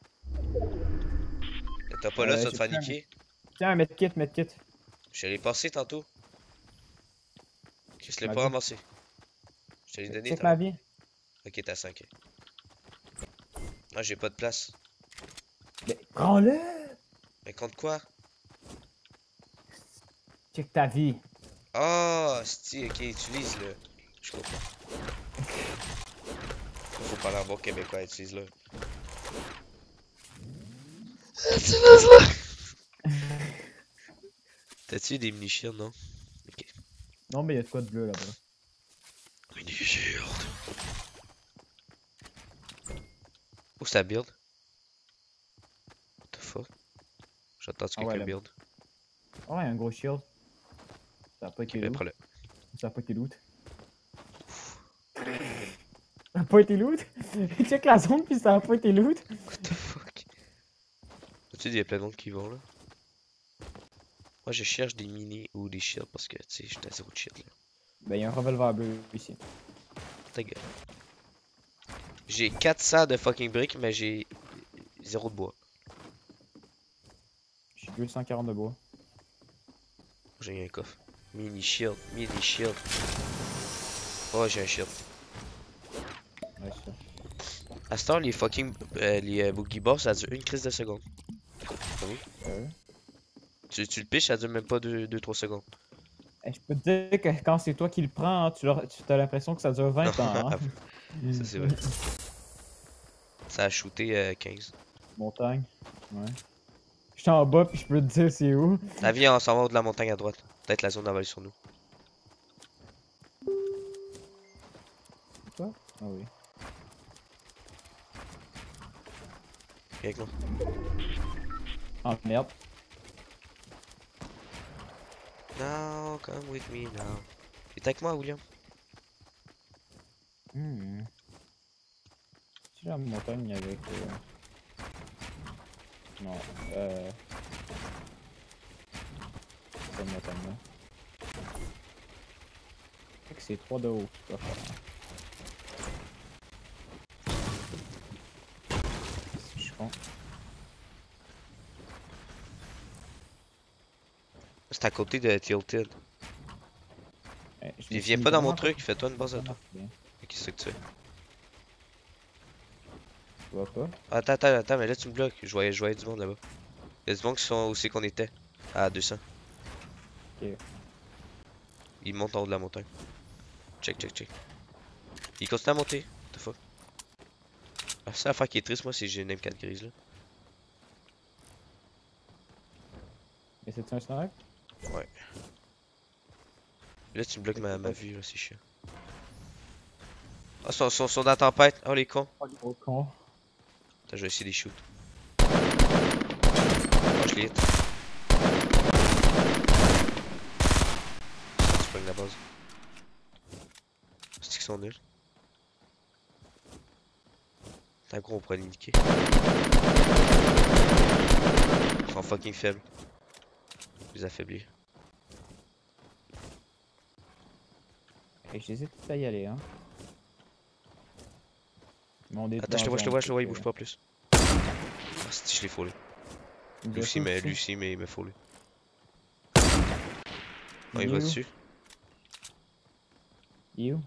T'es pas là, Euh, ça va te j'ai faire pris un- niquer. Tiens, un medkit, medkit. Je te l'ai passé tantôt. Je te l'ai Ma pas vie. ramassé. Je te l'ai donné Check tantôt. ma vie. Ok, t'as cinq. Ah, j'ai pas de place. Mais prends-le. Mais contre quoi? Check ta vie. Ah, oh, si, ok, utilise-le. Je comprends. Faut parler en bon québécois, utilise-le. T'as-tu des mini-shields, non? Ok. Non, mais il y a de quoi de bleu là-bas. Mini-shield. Où c'est la build? What the fuck? J'entends Ah ouais, quelqu'un là. build. Oh, il y a un gros shield. Ça a pas été Ben, loot. prends-le. Ça a pas été loot. Ça a pas été loot? Check la zone puis ça a pas été loot. What the fuck? Tu sais, il y a plein de monde qui vont là. Moi, je cherche des mini ou des shields parce que, tu sais, j'étais à zéro de shield là. Ben, il y a un revolver bleu ici. Ta gueule. J'ai quatre cents de fucking briques, mais j'ai zéro de bois. J'ai deux cent quarante de bois. J'ai un coffre. Mini shield, mini shield. Oh, j'ai un shield. Ouais, c'est ça. À ce temps, les fucking euh, les euh, boogie bars, ça dure une crise de seconde. Ah oui? Euh, Tu, tu le piches, ça dure même pas deux trois secondes. hey, je peux te dire que quand c'est toi qui le prends, hein, tu, l'auras- tu as l'impression que ça dure vingt ans. Hein? Ça, c'est vrai. Ça a shooté euh, quinze. Montagne. Ouais. J'étais en bas puis je peux te dire c'est où. La vie, on s'en va au de la montagne à droite. Peut-être la zone d'aval sur nous. Toi? Ah oui. Viens avec moi. Ah merde. Now, come with me now. T'es avec moi, William? Hmm. C'est la montagne avec. Euh... Non. Euh. Cette montagne-là. Fait que c'est trois de haut. Tu vas faire. Si je compte. C'est à côté de Tilted. Eh, je me Puis suis viens pas dans mon vraiment truc, fais-toi une base pas- à toi. bien. Qu'est-ce que tu fais? Tu vois pas? Attends, attends, attends, mais là tu me bloques. Je voyais, je voyais du monde là-bas. Il y a du monde qui sont où c'est qu'on était. À deux cents. Ok. Ils montent en haut de la montagne. Check, check, check. Ils continuent à monter. What the fuck? La seule affaire qui est triste, moi, c'est que j'ai une M quatre grise là. Mais c'est un snipe? Ouais. Là, tu me bloques ma, ma vue, là, c'est chiant. Ah, ils sont, sont, sont dans la tempête. Oh, les cons. Oh, gros con. Attends, je vais essayer de les shoot. Oh, je les hit. Je pogne la base. C'est qu'ils sont nuls. T'as gros, on pourrait les niquer. Ils sont fucking faibles. Je les affaiblis. Et j'hésite à y aller, hein. Mon dé- Attends, je le vois, je le vois, je le vois, il bouge pas plus. Ah, si, je l'ai foulé. Lui aussi, mais lui aussi, mais il m'a foulé. Non, il va dessus. Il est où?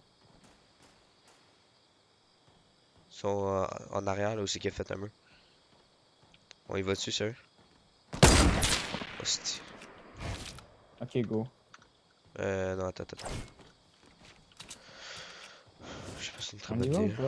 Ils sont euh, en arrière, là où c'est qu'il a fait un mur. On y va dessus, sérieux? Hostie. Ok, go. Euh, non, attends, attends. Je sais pas si c'est une très On bonne y va ou idée. pas?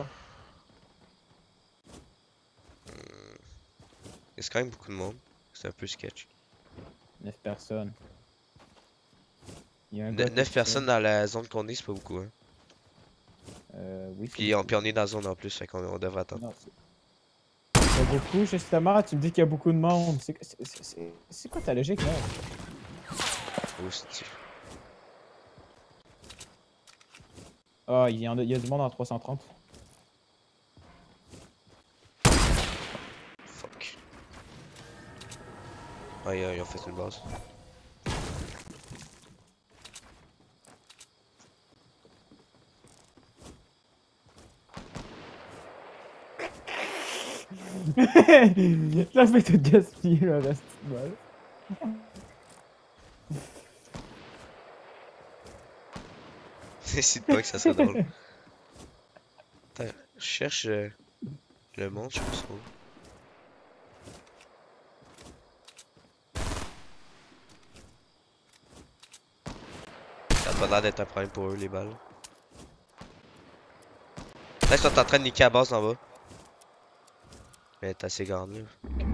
Il y a quand même beaucoup de monde. C'est un peu sketch. neuf personnes. Il y a un Ne- gars neuf tout personnes seul. dans la zone qu'on est, c'est pas beaucoup, hein. Euh, oui, c'est Puis on, beaucoup. puis on est dans la zone en plus, fait qu'on on devrait attendre. Non, c'est pas beaucoup, justement. Tu me dis qu'il y a beaucoup de monde. C'est c'est- c'est- c'est- c'est quoi ta logique, là? Hostie. Ah, il y, en a, il y a du monde en trois cent trente. Fuck. Ah, ils, ils ont fait une base. Là, je vais tout gaspiller le reste de balle. Décide pas que ça serait drôle. Attends, je cherche euh, le monde, je sais pas trop. Ça a pas l'air d'être un problème pour eux, les balles. Là, ils sont en train de niquer la base en bas. Mais elle est assez grande, là.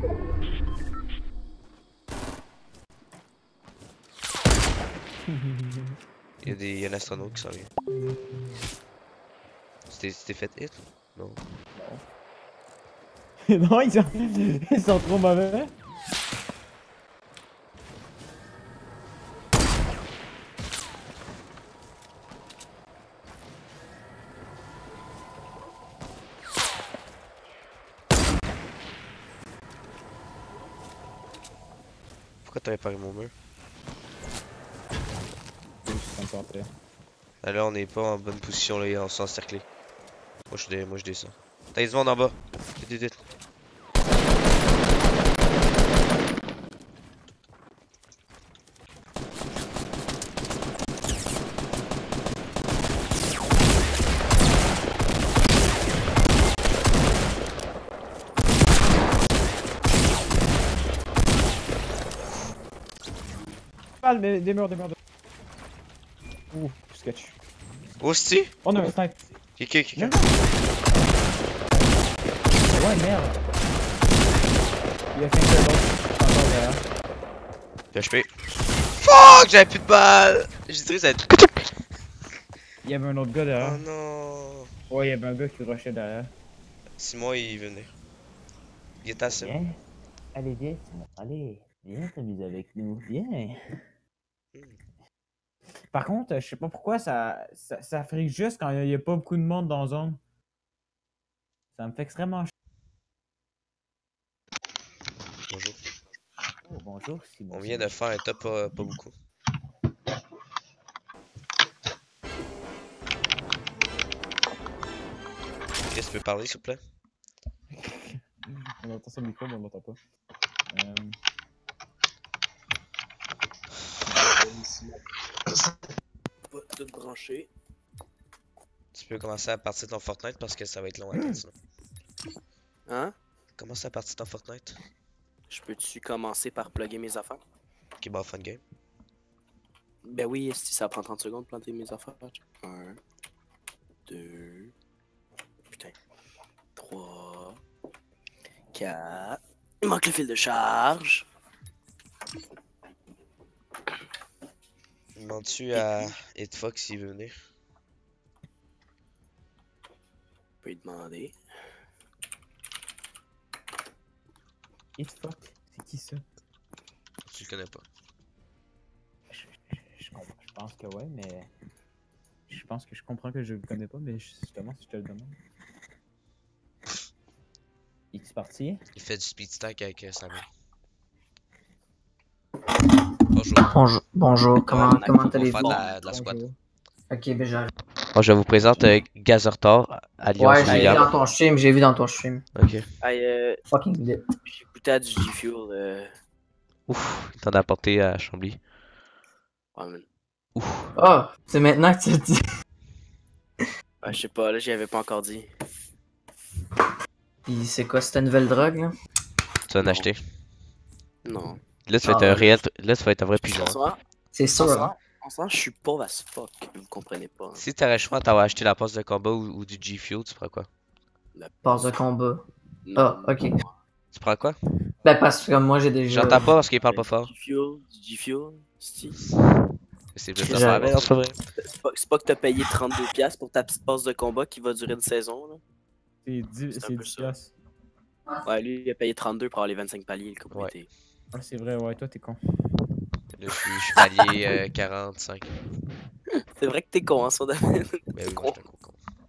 Il y a des, il y a un astronaute qui s'en vient. C'était c'était fait hit? Non. Non, ils sont, ils sont trop mauvais. Pourquoi t'as réparé mon mur? Je suis concentré. Ah, là, on n'est pas en bonne position, là, on s'est encerclé. Moi, je, dé... Moi, je descends. T'as du monde en bas. Vite, vite, vite. Ah, des, des murs, des murs. De... Ouh, sketch. Hostie! On a un snipe. Quelqu'un, quelqu'un. Ouais, merde. Il y a quelqu'un d'autre. Encore derrière. P H P. Fuck! J'avais plus de balles! J'ai dit ça va être. Il y avait un autre gars Oh derrière. non! Ouais, il y avait un gars qui rushait derrière. Simon, il venait. Il était assez. Viens. Allez, viens, Simon. Allez, viens t'amuser avec nous. Viens. Par contre, je sais pas pourquoi ça, ça, ça frique juste quand il y a pas beaucoup de monde dans la zone. Ça me fait extrêmement ch... Bonjour. Oh, bonjour, Simon. On vient de faire un top pas, pas beaucoup. Qu'est-ce que tu peux parler, s'il vous plaît? On entend son micro, mais on l'entend pas. Euh... Pas tout branché. Tu peux commencer à partir de ton Fortnite parce que ça va être long à attendre sinon. Hein? Commence à partir de ton Fortnite. Je peux-tu commencer par plugger mes affaires? Ok, bah, fun game. Ben oui, si ça prend trente secondes de planter mes affaires. Un, deux, putain, trois, quatre. Il manque le fil de charge. Demandes-tu à Hitfox s'il veut venir? peux lui demander. It fuck, c'est qui ça? Tu le connais pas. Je, je, je comprends, je pense que ouais, mais. Je pense que je comprends que je le connais pas, mais justement, si je te le demande. X parti? Il fait du speed stack avec euh, sa main. Bonjour. Bonjour, bonjour, comment, on a comment On va allez-vous? faire de la, de la squat. Bonjour. Ok, ben j'arrive. Bon, je vous présente euh, Gazertor, alias Ouais, j'ai vu William. dans ton stream, j'ai vu dans ton stream. Ok. Hey, euh, Fucking lit. j'ai goûté à du G-Fuel. Euh... Ouf, il t'en a apporté à Chambly. Ouais, man. Ouf. Oh, c'est maintenant que tu le dis. Ouais, je sais pas, là, j'y avais pas encore dit. Pis c'est quoi, cette nouvelle drogue, là? Tu vas en acheter. Non. Là, tu vas être Ah, un ouais. réel. Là, tu vas être un vrai En pigeon. ce moment, C'est en sûr, ce hein? moment, en ce moment, je suis pauvre as fuck. Vous comprenez pas. Hein. Si t'aurais le choix, t'aurais acheté la passe de combat ou, ou du G-Fuel, tu prends quoi? La Passe de combat. Non, Ah, ok. Tu prends quoi? Ben, parce que moi, j'ai déjà. J'entends pas parce qu'il parle pas Du fort. G-Fuel, du G-Fuel, si. C'est plus de J'avais- faire, mais non, c'est pas vrai. C'est pas, c'est pas que t'as payé trente-deux piastres pour ta petite passe de combat qui va durer une saison, là. C'est dix, C'est un c'est peu dix ça. piastres. Ouais, lui, il a payé trente-deux pour avoir les vingt-cinq paliers, le communauté. Ah, c'est vrai, ouais, toi, t'es con. Là, je suis chevalier euh, quarante-cinq. C'est vrai que t'es con, hein, ça, David. Mais oui, Con. moi, je suis un con,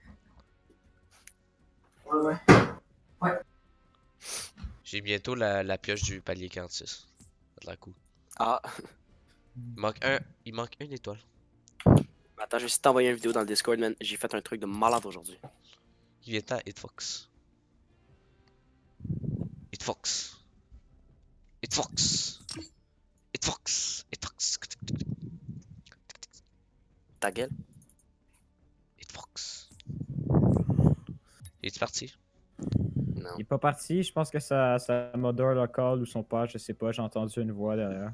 con. Ouais, ouais. J'ai bientôt la, la pioche du palier quarante-six. Ça a de l'air cool. Ah, Il manque un. Il manque une étoile. attends, je vais essayer de t'envoyer une vidéo dans le Discord, man. J'ai fait un truc de malade aujourd'hui. Il est temps, Hitfox. Hitfox. Hitfox. Hitfox. Hitfox. Ta gueule? Hitfox. Es-tu parti? Non. Il est pas parti, je pense que sa, sa modeur locale ou son page, je sais pas, j'ai entendu une voix derrière.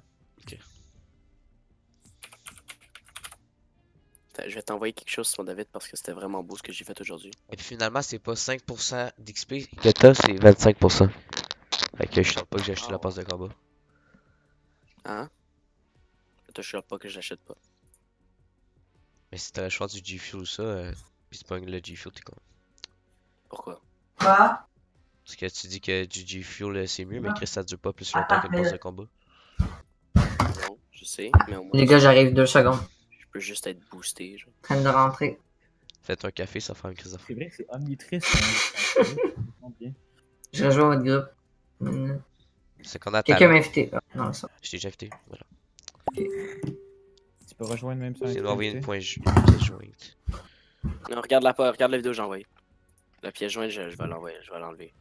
Attends, je vais t'envoyer quelque chose sur David parce que c'était vraiment beau ce que j'ai fait aujourd'hui. Et puis finalement, c'est pas cinq pour cent d'X P que t'as, c'est vingt-cinq pour cent. Fait que je sens pas que j'ai acheté Ah la ouais. passe de combat. Hein? Toi, je sais pas que je l'achète pas. Mais si t'as le choix du G-Fuel ou ça, euh, pis c'est pas le G-Fuel, t'es con. Pourquoi? Quoi? Parce que tu dis que du G-Fuel euh, c'est mieux, mais Non. Chris ça dure pas plus longtemps Attends, qu'une passe mais- de combat. Non, je sais, mais au moins, Les gars, j'arrive deux secondes. je peux juste être boosté, genre. En train de rentrer. Faites un café, ça fait une crise C'est d'affaires. vrai que c'est omnitrice. Hein. Bien. Je rejoins votre groupe. Hmm. C'est qu'on a Quelqu'un ta. m'a invité. Ah, non, ça. Je t'ai déjà invité, voilà. Tu peux rejoindre même ça. C'est avec d'envoyer l'invité. une point ju- pièce jointe. Non, regarde la, regarde la vidéo que j'ai envoyée. La pièce jointe, je, je vais l'envoyer, je vais l'enlever.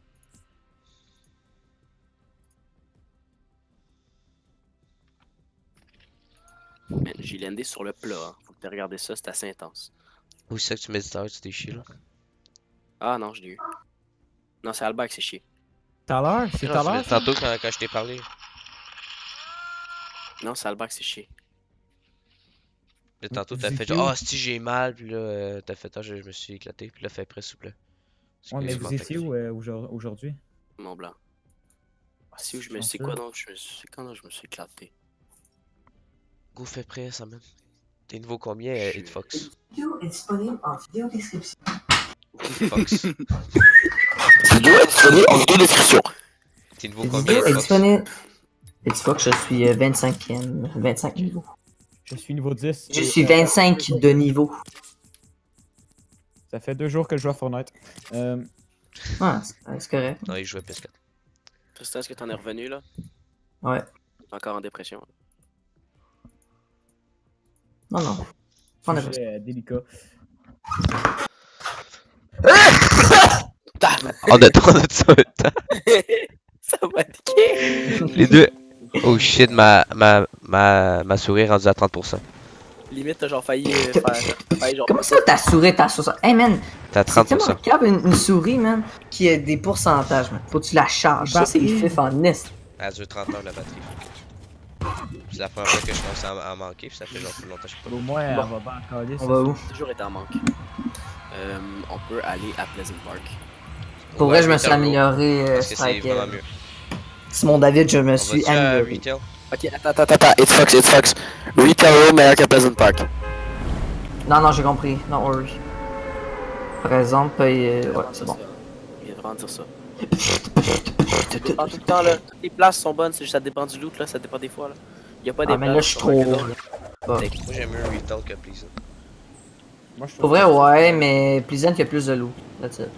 Man, j'ai landé sur le plat, hein. Faut que tu regardes ça, c'est assez intense. Où c'est que tu mets du temps, tu t'es chié là? Ah non, je l'ai eu. Non, c'est Albert qui s'est chié. Tout à l'heure? C'est tout à Non, tu l'as l'heure? dit tantôt quand, quand je t'ai parlé. Non, c'est Albert qui s'est chié. Là, tantôt t'as Vous fait étiez genre, où? ah si j'ai mal, puis là euh, t'as fait, ah je, je me suis éclaté, puis là fais prêt s'il vous plaît. Parce Ouais, que mais tu vous m'as étiez attaqué. où euh, aujourd- aujourd'hui? Mont Blanc. Ah, si où je me Chanceux. suis quoi donc? Je me suis. Quand donc je me suis éclaté? Go fais prêt, ça même. T'es niveau combien, euh, Je- Hitfox? Vidéo est disponible en vidéo description. Hitfox. Vidéo est disponible en vidéo description. T'es niveau La combien, vidéo est Hitfox? disponible. Xbox, je suis euh, vingt-cinquième. vingt-cinq niveau. Je suis niveau dix. Je et, suis euh, vingt-cinq de niveau. Ça fait deux jours que je joue à Fortnite. Euh, Ouais, c'est c'est correct. Non, il jouait P S quatre. Tristan, est-ce que t'en es revenu là? Ouais. T'es encore en dépression. Non, non. On a sujet, euh, délicat. On a trop de ça en même temps. Ça m'a niqué! Les deux. Oh shit, ma, ma, ma, ma souris est rendue à trente pour cent. Limite, t'as genre failli euh, faire. failli, genre, Comment ça, ta souris, ta sauce? Hey man, T'as c'est trente pour tellement cent. câble une, une souris, man, qui a des pourcentages, man. Faut que tu la charges. Ça, c'est Batterie. fif en nest. Elle dure trente heures la batterie. C'est la première fois que je commence à, à manquer, puis ça fait genre plus longtemps que je sais pas. Au moins, Bon. on va pas encore aller. On va où? toujours été en manque. Euh, on peut aller à Pleasant Park. Pour Ouais, vrai, je me suis Retail Row, amélioré. euh, Parce que c'est Strike, vraiment euh, mieux. Simon David, je me On suis va-tu à amélioré. Retail? Ok, attends, attends, attends, it's Fox, it's Fox. Retail Row meilleur que Pleasant Park. Non, non, j'ai compris. Non, worry. Par exemple, euh, ouais, c'est bon. Il vient vraiment dire ça. Ça dépend tout le temps là. Toutes les places sont bonnes, c'est juste ça dépend du loot là, ça dépend des fois là. Il y a pas des Ah, mais là, places je suis qui sont bonnes que trop. d'autres. Bah. Moi j'aime mieux Retail que Pleasant. Moi, je Pour trouve vrai, que- ouais, mais Pleasant, il y a plus de loot. That's it.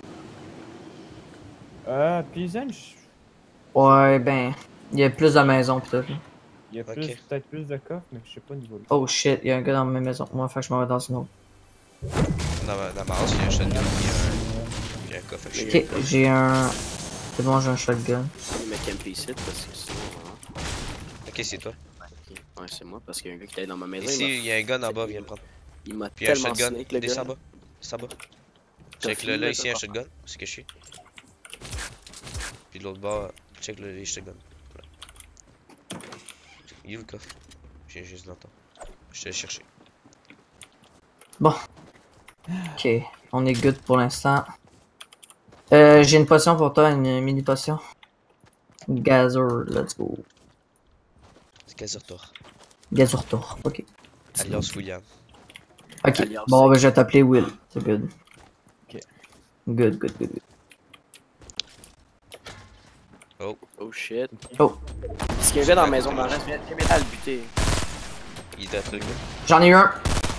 Euh, Pleasant, je- Ouais, ben, il y a plus de maisons pis tout. là. il y a plus, Ok. peut-être plus de coffres, mais je sais pas au niveau de. Oh shit, il y a un gars dans ma maison. Moi, faut que je m'en vais dans une autre. Dans ma, dans ma house, il y a un shotgun, il y a un, il y a un coffre à chier. Ok, j'ai un. C'est bon, j'ai un shotgun. Il m'a campé ici parce que sinon. hein. Ok, c'est toi. Ok. Ouais, c'est moi parce qu'il y a un gars qui était dans ma maison. Ici, il m'a- il y a un gun en bas, viens le prendre. Il m'a Puis il y a un tellement shotgun, snake le descends en gars. bas. Descends en bas. T'as Check fini, le, là, là, ici, il y a un t'as shotgun, c'est que je suis. Puis de l'autre bord, check le, les shotguns. Voilà. Il est où le coffre? J'ai juste dans le temps. Je te l'ai cherché. Ok, on est good pour l'instant. Euh, j'ai une potion pour toi, une mini potion. Gazer, let's go. C'est Gazertor. Gazurtor, ok. Alliance William. Ok, Alliance. bon, ben je vais t'appeler Will, c'est good. Ok. Good, good, good, good. Oh, Oh shit. Oh, Est-ce qu'il y a un gars dans la maison dans le reste? Viens viens à le buter. il est un truc. j'en ai eu un.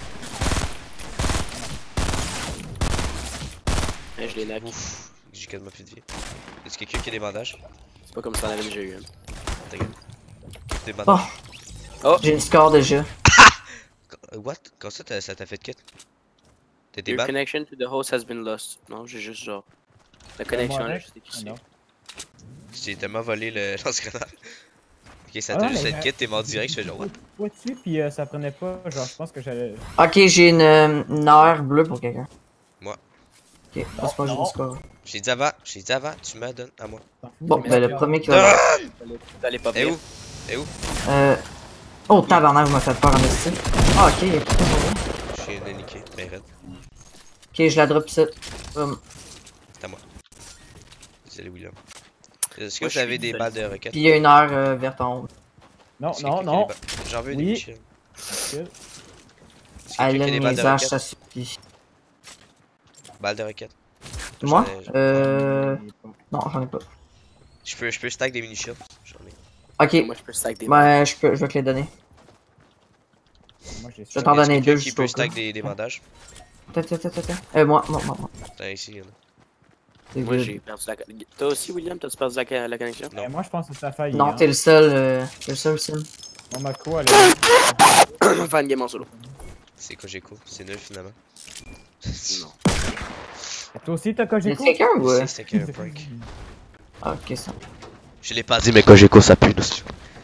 Hein, je l'ai knock. Ouf, j'ai quasiment plus de vie. Est-ce que quelqu'un qui a des bandages? C'est pas comme si t'en avais déjà eu un. Ta gueule. Des bandages. Oh! J'ai une score déjà. Euh, What? Comment ça t'as- ça t'a fait de cut? T'as des Your balles? connection to the host has been lost. Non, j'ai juste genre. La connexion moi là, avec? je sais qui Ah, c'est. non. J'ai tellement volé le lance-grenade. Ok, ça Ah t'a non, juste mais- fait de cut, t'es mort direct, je fais genre what? Toi dessus, puis euh, ça prenait pas. Genre, je pense que j'allais. Ok, j'ai une, euh, une aire bleue pour quelqu'un. Moi. Ok, passe pas, j'ai une non. score. J'ai dit avant, j'ai dit avant, tu me donnes à moi. Bon, Mais ben le c'est- premier qui va. Ah! Vous allez pas Eh bien. où? Eh où? Euh. Oh, tabarnak, vous m'avez fait peur en esti. Ah, ok, il y a quelqu'un pour moi. Je suis une niqué, mais raide. Ok, je la drop ici. Hum. C'est à moi. Désolé, William. Est-ce que Moi, vous je avez suis des seul. balles de roquette? Puis il y a une heure euh, vers ton haut. Non, Est-ce que non, quelqu'un a non. des balles- J'en veux des Oui. Michel. Ok. Est-ce que À quelqu'un a des l'aide balles de mes haches, roquette? ça suffit. Balles de roquette. Moi? J'en ai- Euh. Non, j'en ai pas. Je peux, je peux stack des munitions. J'en ai. Ok, Moi, je peux stack des ben je peux, je vais te les donner. Moi, j'ai Je vais t'en Est-ce donner quelqu'un deux qui juste peut au cas. stack des, des bandages? Attends, attends, attends, attends. Euh, moi, moi, moi, moi. Putain, ici, il y en a. C'est Moi, good. j'ai perdu la connexion. Toi aussi, William, t'as perdu la, la connexion? Eh, moi, je pense que ça a failli. Non, hein. t'es le seul, euh, t'es le seul sim. Mon macro, elle est. Fan game en solo. C'est Cogeco, c'est nul finalement. Non. Toi aussi, t'as Y'a Cogeco? quelqu'un ou euh? C'est qu'un prank. Ah, ok, ça. Je l'ai pas dit, mais Cogeco ça pue, nous.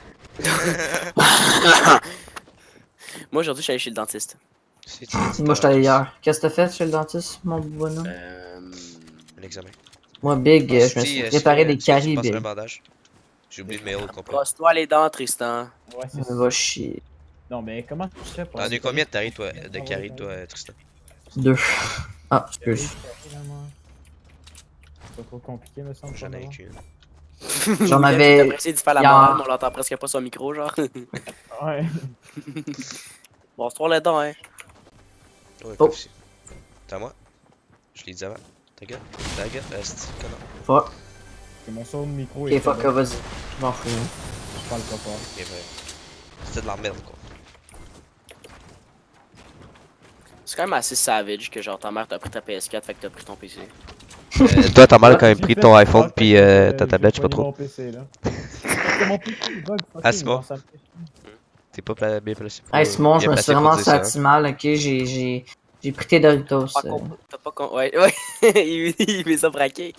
Moi, aujourd'hui, je suis allé chez le dentiste. C'est Moi, je suis allé hier. Qu'est-ce que t'as fait chez le dentiste, mon bonhomme? Euh. Un examen. Moi, Big, euh, je me Si, suis est-ce préparé que- des est-ce que tu caries, passerais un Big. bandage? J'ai oublié le mail au complet. Brosse-toi les dents, Tristan. Ouais, c'est ça. Va chier. Non, mais comment tu fais pour. T'en as eu combien de caries, toi, de caries, toi, Tristan? Deux. Ah, excuse. C'est pas trop compliqué, me semble. J'en ai pour qu'une. J'en William, avais- t'as apprécié de faire la il y en- morale, mais on l'entend presque pas sur le micro, genre. moi. Ouais. Brosse-toi les dents, hein. Ouais, Oh. aussi. T'as moi? Je l'ai dit avant. Ta gueule, ta gueule, reste, connard. Fuck. C'est mon son de micro. Ok, est fuck, faible. vas-y. Je m'en fous. Je parle pas fort. Mais vrai. C'était de la merde, quoi. C'est quand même assez savage que genre ta mère t'a pris ta P S quatre, fait que t'as pris ton P C. Euh, toi, t'as mal quand même J'ai pris fait ton ça, iPhone fait puis que, euh, euh, ta j'ai tablette, je sais pas pogné trop. mon P C, là. C'est mon P C, il bug, fucking, Ah, c'est bon. genre, ça me fait chier. T'es pas pla- bien placé. pour- Hey, Simon, bien je me placé suis pour vraiment dire ça, hein. senti mal, ok? J'ai, j'ai, j'ai pris tes Doritos. Pas euh. con- T'as pas con. Ouais, ouais. il, il met ça braquer.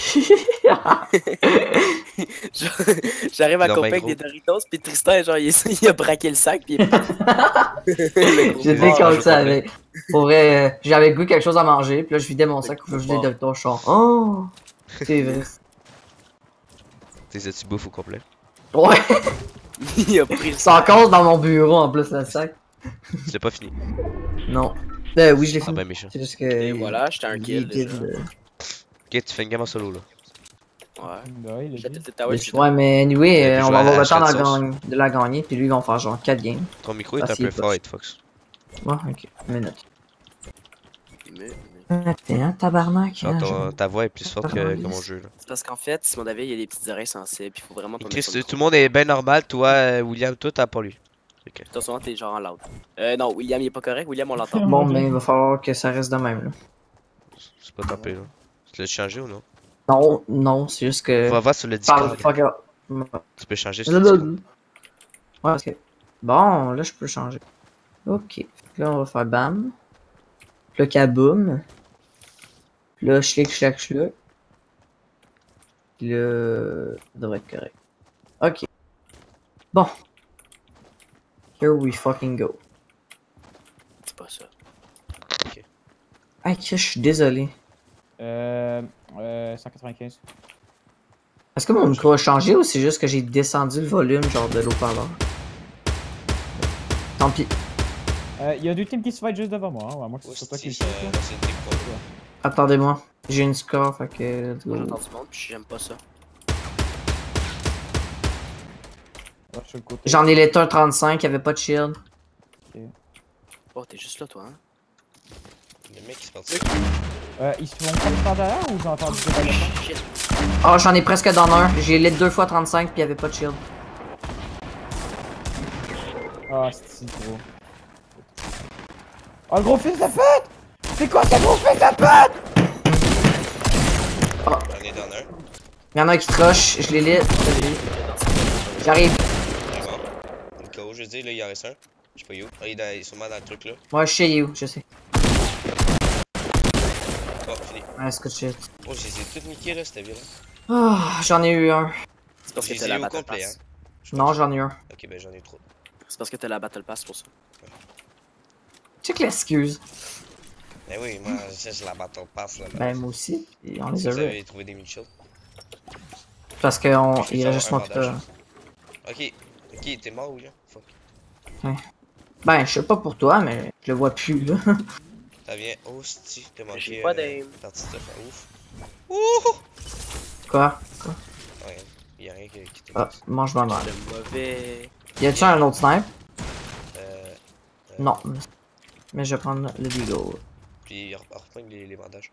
Genre, j'arrive à Non, couper ben, avec gros. des Doritos, puis Tristan, genre, il, il a braqué le sac, puis il est parti. Le gros J'étais mort. comme je ça comprends. avec. Pour vrai, euh, j'avais goût quelque chose à manger, puis là, je vidais mon sac, puis je vidais des Doritos, je suis genre, oh! C'est vrai. T'es tu bouffes au complet. Ouais! Il a pris le C'est sac. encore dans mon bureau en plus, le sac. C'est pas fini. Non. Euh, oui, je l'ai Ah fini. ben méchant. C'est juste que. Et voilà, j'étais un il kill est déjà. vide, euh. Ok, tu fais une game en solo là. Ouais. Ouais, il est J'ai bien. peut-être ta ouais, Ouais, mais anyway, Ouais, euh, puis on jouer va à avoir le Ash temps de la, Red Sauce. gagne- de la gagner, puis lui, ils vont faire genre quatre games. Ton micro est Ah, un si, peu il fort, touche. Hitfox. Ouais, ok, une minute. Mais, mais. T'es un tabarnak. Genre, Hein, ton- je- ta voix est plus forte que, que mon jeu, là. C'est parce qu'en fait, Simon David, il y a des petites oreilles sensibles, il faut vraiment Et ton Chris, tout le monde est bien normal, toi, euh, William, toi, t'as pas lui. Ok. Attention, t'es genre en loud. Euh, non, William, il est pas correct. William, on l'entend. Bon, mais il va falloir que ça reste de même, là. C'est pas tapé, là. Tu l'as changé ou non? Non, non, c'est juste que... Va voir sur le Parle, Discord. fuck up. Tu peux changer sur le Discord. Ouais, ok. Bon, là, je peux changer. Ok. Là, on va faire bam. Puis là, kaboom. Puis là, schlick, schlack, schluck. Puis là, ça devrait être correct. Ok. Bon. Here we fucking go. C'est pas ça. Ah, Chris, je suis désolé. Euh, euh, cent quatre-vingt-quinze. Est-ce que mon micro a changé ou c'est juste que j'ai descendu le volume, genre de l'eau-parleur? Tant pis. Euh, il y a deux teams qui se fight juste devant moi, hein, à moins que ce soit toi qui le Aussi, shoot, là. euh, c'est une team contre. Attendez-moi. J'ai une score, fait que... let's Moi, go. j'entends du monde, puis j'aime pas ça. Ouais, sur le côté. J'en ai l'état trente-cinq, y'avait pas de shield. Oh, t'es juste là, toi, hein? Le mec, il se parti. Euh, ils se font prendre par derrière ou j'ai entendu des balles de fond? Shit. Oh, j'en ai presque dans un. J'ai lit deux fois trente-cinq, puis y'avait pas de shield. Ah, c'est gros. Oh, le gros fils de pute! C'est quoi ce gros fils de pute? J'en ai dans un. Y'en a un qui te rush, je l'ai lit. J'arrive. D'accord. Le K O, je veux dire, là, il en reste un. Je sais pas où. Ah, il est, dans, il est sûrement dans le truc là. Moi, je sais you, je sais. Oh, fini. Ouais, c'est good shit. Oh, je les ai toutes niquées là, c'était violent. Oh, j'en ai eu un. C'est parce Je que les t'as ai la eu au Battle complet, Pass. hein. Non, j'en ai eu un. Ok, ben j'en ai trop. C'est parce que t'as la Battle Pass, pour ça. Check l'excuse. Ben oui, moi, ça, c'est la Battle Pass là. Ben, moi aussi. Et on Si les a vous vus. avez trouvé des mini-shields. Parce que on... Je vais il faire reste juste un mon bandage. pita. Ok, ok, t'es mort ou là? Fuck. Ben, je sais pas pour toi, mais je le vois plus, là. T'as bien, oh, si, t'as manqué. J'ai pas euh, d'aim. partie de stuff, hein, ouf. Ouh! Quoi? Quoi? Ouais, y'a rien qui, qui t'est Ah, mange ma mère. Le mauvais. Y a-tu un autre snipe? Euh, euh, Non. Mais je vais prendre le Deagle. Puis, reprendre les, les bandages.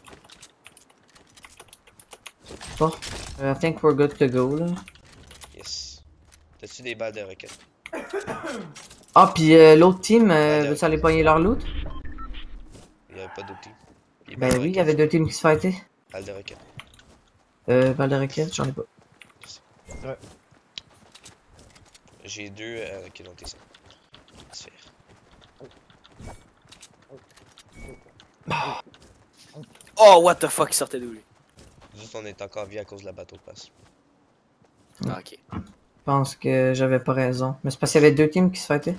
Bon. I think we're good to go, là. Yes. T'as-tu des balles de roquette? Ah, pis euh, l'autre team, euh, Ah, veux-tu aller pogner leur loot? Y'avait pas d'autres teams. Les Ben balles de oui, il y roquette. avait deux teams qui se fightaient. Balles de roquette. Euh, balle de raquette, j'en ai pas. J'ai deux, euh, ok, donc t'es ça. Sphère. Oh, what the fuck, il sortait d'où, lui? Juste, on est encore vie à cause de la Battle Pass. Ah, ok. Je pense que j'avais pas raison. Mais c'est parce qu'il y avait deux teams qui se fightaient.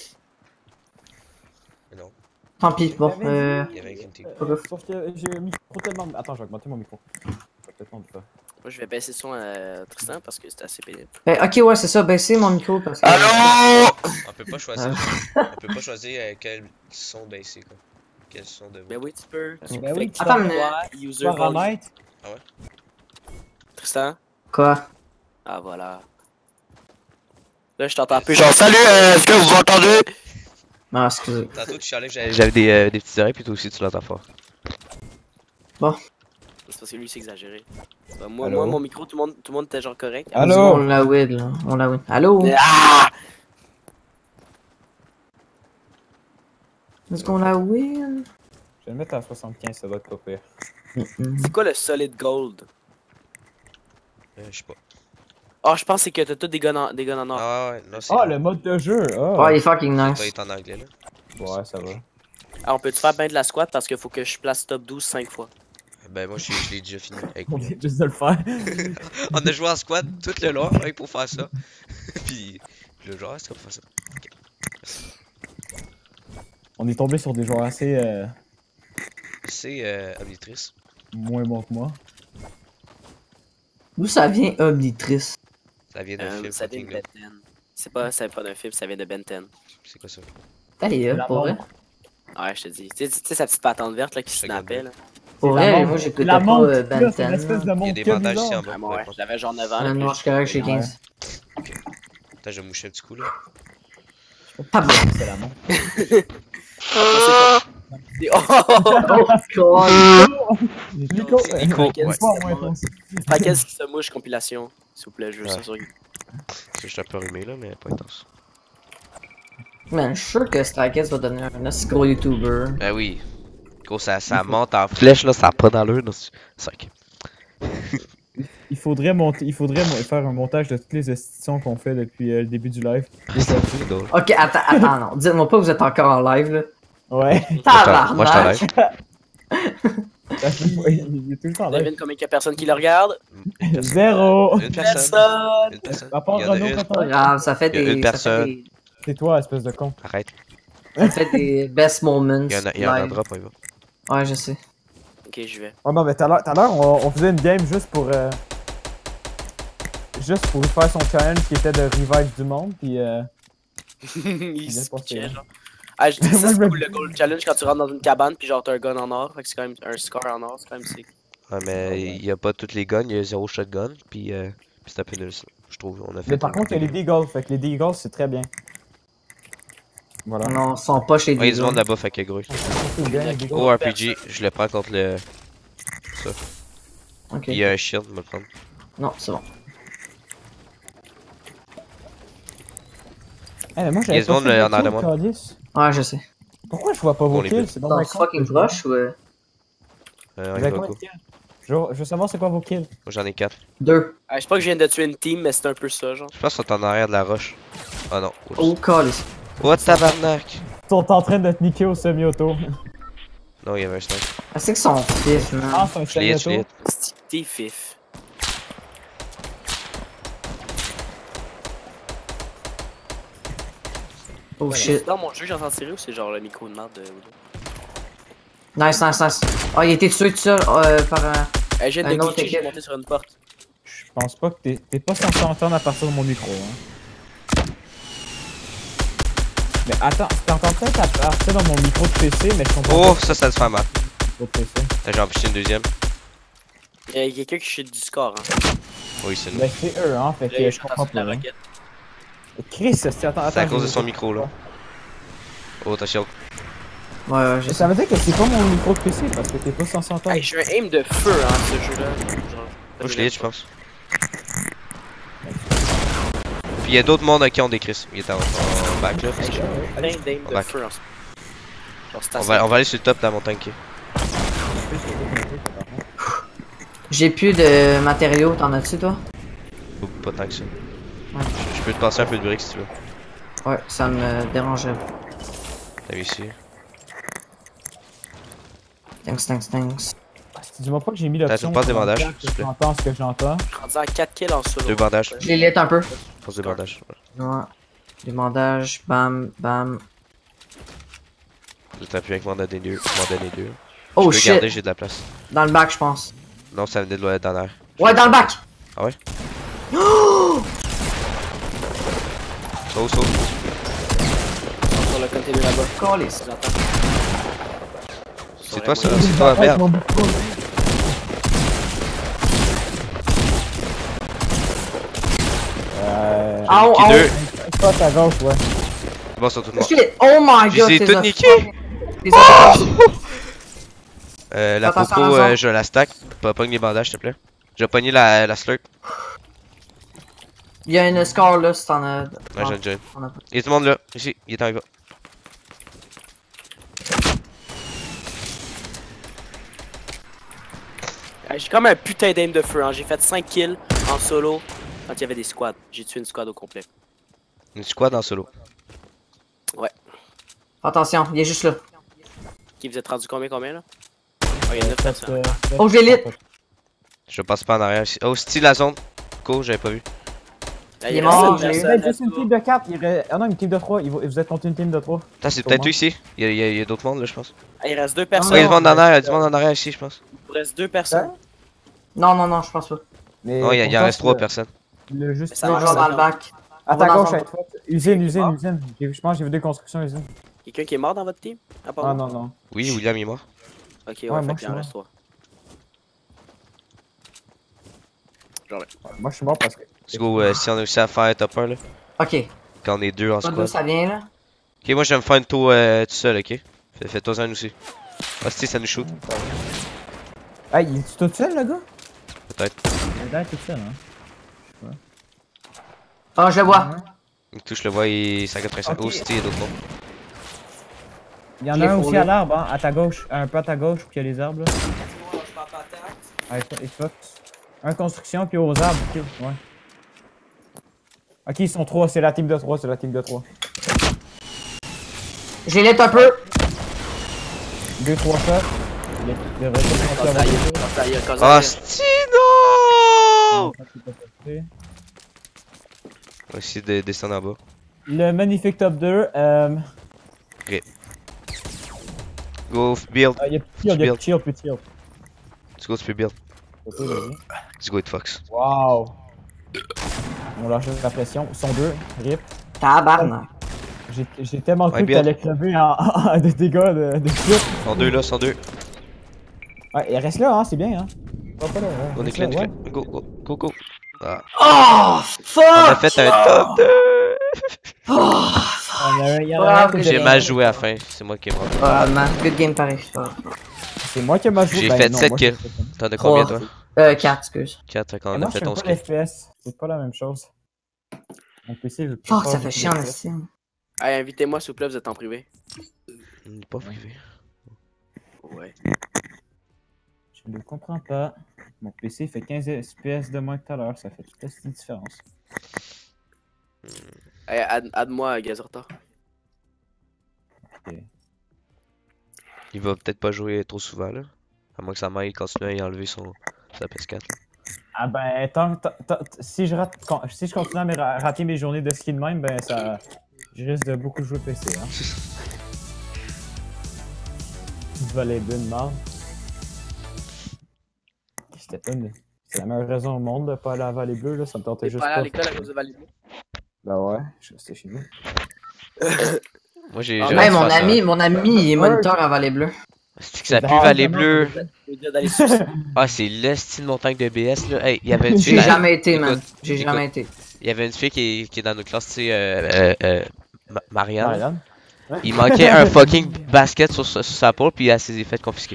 Mais non, Tant pis, bon. Euh... il y avait qu'une team. Pas grave. Sauf que j'ai un micro tellement... Attends, je vais augmenter mon micro. Je vais peut-être monter pas. Moi, je vais baisser le son à Tristan parce que c'était assez pénible. Ben, ok, ouais, c'est ça. Baissez mon micro parce que... On peut pas choisir. Ah. On peut pas choisir euh, quel son baisser, quoi. Quel son de Ben oui, tu peux. Tu Ben peux oui, faire tu peux. toi, user Toi, volume. Ramette, Tristan? Quoi? Ah, voilà. Là, je t'entends plus. Genre, salut, euh, est-ce que vous m'entendez? Non, excusez. Tantôt, tu chialais que j'avais j'avais des, euh, des petites oreilles, puis toi aussi, tu l'entends fort. C'est parce que lui, c'est exagéré. Ben, moi, Allô? moi, mon micro, tout le monde, tout le monde était genre correct. Allô? On l'a win, là. On l'a win. Allô? Ah! Est-ce qu'on l'a win? je vais le mettre à soixante-quinze, ça doit être pas pire. Mm-mm. C'est quoi le solid gold? Euh, je sais pas. Ah, je pense que c'est que t'as tous des guns en, des guns en or. Ah ouais, non, c'est. Ah, le mode de jeu! Oh, Ah! il est fucking Ça doit nice. être en anglais, là. Ouais, ça va. Ah, on peut-tu faire ben de la squat parce qu'il faut que je place top douze cinq fois. Ben, moi, je je l'ai déjà fini avec On lui. vient juste de le faire. On a joué en squad tout le long, hein, pour faire ça. Puis, le joueur, c'est pour faire ça. On est tombé sur des joueurs assez euh, C'est euh, Omnitrice. moins bons que moi. D'où ça vient, Omnitrice? Ça vient d'un Euh, film ça vient de fucking Ben là. ten. C'est pas, ça vient pas d'un film, ça vient de Ben ten. C'est quoi ça? Allez, euh, La pour vrai? montre. Ouais, je te dis. Tu sais, tu sais sa petite patente verte là qui Je snappait regarde là. Pour C'est la vrai, montre. moi j'écoutais La pas montre, euh, là, Ben c'est une ten. espèce de Il y a montre des que bandages bizarre. ici en bas. Ouais, moi, ouais, j'avais genre neuf ans. Ah là, non, puis je suis correct, j'ai Ouais. quinze. Attends, je vais moucher un petit coup là. Ah bon? C'est la montre. Moi, c'est pas- Oh! Oh, Nico, C'est Nico, euh, ouais. pas en moins ton- Paquette qui se mouche compilation, s'il vous plaît, je veux Ouais. ça sur Je suis un peu rhumé là, mais pas intense. man, je suis sûr que Stray Kids va devenir un assez gros YouTuber. Ben oui. Gros, ça, ça monte en flèche là, ça a pas d'allure. là. C'est ok. Il faudrait monter, il faudrait mo- faire un montage de toutes les institutions qu'on fait depuis euh, le début du live. C'est drôle. Ok, attends, attends, non. Dites-moi pas que vous êtes encore en live, là. Ouais. Moi, je t'en Tabarnak! Ça fait- il est tout le temps là. Devine combien il y a personne qui le regarde? Une personne. Zéro. Une personne. Personne! Une personne. À part Il y en a Renaud, une. Pas quand grave, ça fait Il y a des. une ça fait personne. des- c'est toi, espèce de con. Arrête. Ça fait des best moments. Il y en a, il y en a un live. drop, on y va. Ouais, je sais. Ok, j'y vais. Ouais, non, mais tout à l'heure, tout à l'heure, on, on faisait une game juste pour. euh, Juste pour faire son challenge qui était de revive du monde, puis euh. Il vient se de passer, pitchait, là. genre. Ah, je dis ça, Moi, c'est je me- cool le gold challenge quand tu rentres dans une cabane pis genre t'as un gun en or, fait que c'est quand même un score en or, c'est quand même sick. Ouais, mais il y a pas toutes les guns, il y a zéro shotgun, puis euh, puis c'est un peu nul ça. Je trouve, on a fait. Mais par un- contre, il y a les Deagles, fait que les Deagles, c'est très bien. Voilà. Non, ils sont pas chez Ouais, il y a les du monde là-bas, fait que gros. C'est bien, les Deagles. Oh, R P G, je le prends contre le. Ok. Il y a un shield, je vais le prendre. Non, c'est bon. Eh, mais moi, Il y j'avais a du pas monde, fait là, de en arrière de kill, moi. câlisse. Ouais, je sais. Pourquoi je vois pas vos On les kills? bute. C'est dans Dans ma ce fucking rush ou. euh, Euh, Vous ouais, avez il va combien go. de kills? Je veux, je veux savoir c'est quoi vos kills. Moi j'en ai quatre. Deux. Ah, je sais pas que je viens de tuer une team, mais c'est un peu ça, genre. Je pense qu'ils sont en arrière de la roche. Ah non. Oups. Oh, calice. What tabarnak? Ils sont en train de te niquer au semi-auto. Non, il y avait un snipe. Ah, c'est que son fif, man. Ah, c'est un Je l'ai hit, je l'ai semi-auto. hit. C'est t'es fif. Oh Ouais, shit. Dans mon jeu, j'entends tirer ou c'est genre le micro de merde de. Nice, nice, nice. Ah, il a été tué tout seul euh, par un. Eh, je viens de Un autre glitcher, j'ai équipe. monté sur une porte. Je pense pas que t'es t'es pas censé entendre à partir de mon micro. Hein. Mais attends, t'entends peut-être à partir de mon micro de P C, mais je comprends Oh, pas ça, ça se fait mal. le micro de P C. Là, j'ai empêché une deuxième. Il y a quelqu'un qui chute du score, hein. Oui, c'est nous. Ben c'est eux, hein, fait Là, que je j'entends comprends sur la pas. Hein. roquette. Chris, c'est attends, attends. C'est à cause je- de son micro là. Oh, t'as shield. Ouais, ouais, je sais. Ça veut dire que c'est pas mon micro de P C parce que t'es pas censé entendre. Hey, j'ai un aim de feu, hein, ce jeu-là. Genre, Moi, je l'ai hit, je pense. Puis il y a d'autres mondes qui ont des Chris. Il est en, en back là. Hey, j'ai un plein d'aim de Back. feu en ce Genre, c'est On assez- va, on va aller sur le top de la montagne qui. J'ai plus de matériaux, t'en as-tu toi? Ou pas tant que ça. Ouais. Je, je peux te passer un peu de briques si tu veux. Ouais, ça me dérangeait. T'as vu ici. Thanks, thanks, thanks. Dis-moi pas que j'ai mis T'as l'option. une passe des pour bandages, entendre s'il te plaît. J'entends ce que j'entends. Je suis rendu à quatre kills en solo. Deux bandages. Je les lit un peu. Pose des bandages. Ouais. Ouais. Des bandages, bam, bam. Je t'appuie avec mon donner deux. M'en donner deux. Oh je peux shit! garder, j'ai de la place. Dans le bac, je pense. Non, ça venait de l'ouest dans l'air. Ouais, dans le bac! Ah ouais? Oh! Sauve, sauve. Sur le container là-bas. Calice. J'entends. C'est toi ça? C'est toi, merde. Euh. Ah, oh, Qui deux? Pas à gauche, ouais. Bon, sur tout le monde. Shit! Oh my Je god! les ai c'est toutes ça. niquées! C'est ça. Euh, la Attention, popo, attention. euh, je la stack. Pas pogne les bandages, s'il te plaît. Je vais pogner la, la slurp. Il y a une score là si t'en as. Ouais, Ah, j'en ai déjà une. t'en as pas. Il y a tout le monde là. Ici, il est en bas. Hey, J'ai comme un putain d'aim de feu, hein. J'ai fait cinq kills en solo quand il y avait des squads. J'ai tué une squad au complet. Une squad en solo. Attention, il est juste là. Qui vous êtes rendu combien, combien là? Oh, il y a neuf personnes. Oh, je l'ai lit. Je passe pas en arrière ici. Oh, style la zone. Go, j'avais pas vu. Hey, Il est reste mort, une je l'ai eu. personne, Il reste juste une reste team de quatre. Il reste... Ah non, une team de trois. Vous êtes contre une team de trois. Attends, c'est Pour peut-être moi. eux ici. Il y a, il y a, il y a d'autres mondes là, je pense. pas. Hey, il reste deux Oh, personnes. il y a du monde en mais- arrière, il y a du monde en arrière ici, je pense. Il reste deux personnes. Non, non, non, je pense pas. Mais Non, il y, a- il y en pourtant, reste trois le- personnes. Le juste. Ça Non, marche, genre ça dans le marche. bac. À On ta va gauche, dans- à être forte. Usine, Qui est usine, mort? usine. J'ai- Je pense que j'ai vu des constructions usine. Quelqu'un qui est mort dans votre team? À part Ah moi? non, non. Oui, William est mort. Ok, ouais, Ouais, fait moi, qu'il je en suis reste trois. Moi, je suis mort parce que. Let's go, euh, si on a réussi à faire top un là. Ok. Quand on est deux en Pas d'où squad. ça vient là. Ok, moi je vais me faire une tour euh, tout seul, ok? Fais Fais-toi un aussi. Ah, si, ça nous shoot. Ah, il est tout seul, le gars? Peut-être. Il a l'air tout seul, hein. Ah, je le vois. Il touche le voit, il est cent quatre-vingt-cinq. Ok. Oh, c'était d'autres bords. Il y en Je a l'ai un aussi fourré. à l'arbre, hein, à ta gauche. Un peu à ta gauche, puis il y a les arbres, là. Avec Xbox. Un construction, puis aux arbres, ok, ouais. Ok, ils sont trois, c'est la team de trois, c'est la team de trois. J'ai l'aide un peu. Deux, trois shots. Il devrait commencer à avoir des deux. Ça y est, quand Ah, ça c'est non! Ça, c'est pas parfait. On va essayer de descendre en bas. Le magnifique top deux, euh... Go, build. ah, il y a plus de shield, il y a plus de shield, plus de shield. Let's go, tu peux build. Ok, vas-y. Let's go, it fox. Wow! On lâche la pression. Ils sont deux, rip. Tabarnak. J'ai j'ai tellement Ouais, cru que bien. t'allais crever en, en- de dégâts de, de chute. Sont deux là, sont deux. Ouais, et reste là, hein, c'est bien, hein. Va pas là, ouais, On est reste clean, là, on est ouais. clean. Go, go, go, go. Ah. Oh, fuck! On a fait un top deux! Oh, On a- il y en a Ah, un que J'ai j'ai- mal joué à la fin, c'est moi qui ai mort. vraiment. Good game pareil. ça. C'est moi qui ai mal joué. J'ai ben fait non, sept moi, kills. j'ai fait- T'en as combien Trois. toi? Euh, quatre, excuse. quatre, quand Et on moi, a je fait fais onze pas kills. F P S. C'est pas la même chose. Mon P C, je peux Fuck, pas ça jouer fait chier en F P S. estime. Hey, invitez-moi s'il vous plaît, vous êtes en privé. On n'est pas privé. Ouais. Je ne comprends pas. Mon P C fait quinze F P S de moins que tout à l'heure. Ça fait toute la différence. Hey, add- add-moi, Gazorta. Ok. Il va peut-être pas jouer trop souvent là. À moins que sa mère il continue à y enlever son sa P S quatre. Ah ben, tant, tant- tant- si, je rate, quand- si je continue à me ra- rater mes journées de ski de même, ben ça. Je risque de beaucoup jouer P C. Hein. Tu vas les deux de marde. C'était pas une. C'est la meilleure raison au monde de pas aller à Vallée Bleue, là. Ça me tentait T'es juste pas allé pas. à l'école à cause de Valérie? Ben ouais, je restais chez nous. Moi j'ai. Ah, j'ai Hey, réussi à mon faire ça. ami, mon ami, il est moniteur à Vallée Bleue. C'est que ça pue Ah, Vallée vraiment, Bleue. Je veux dire d'aller sur Ah, c'est le style montagne de B S là. Hey, il y avait une fille. J'ai dans- jamais été, man. Écoute, J'ai écoute. jamais été. Il y avait une fille qui est, qui est dans notre classe, tu sais, euh, euh, euh, Ma- Marianne. Marianne. Il manquait un fucking basket sur, sur sa peau, puis elle s'est fait confisquer.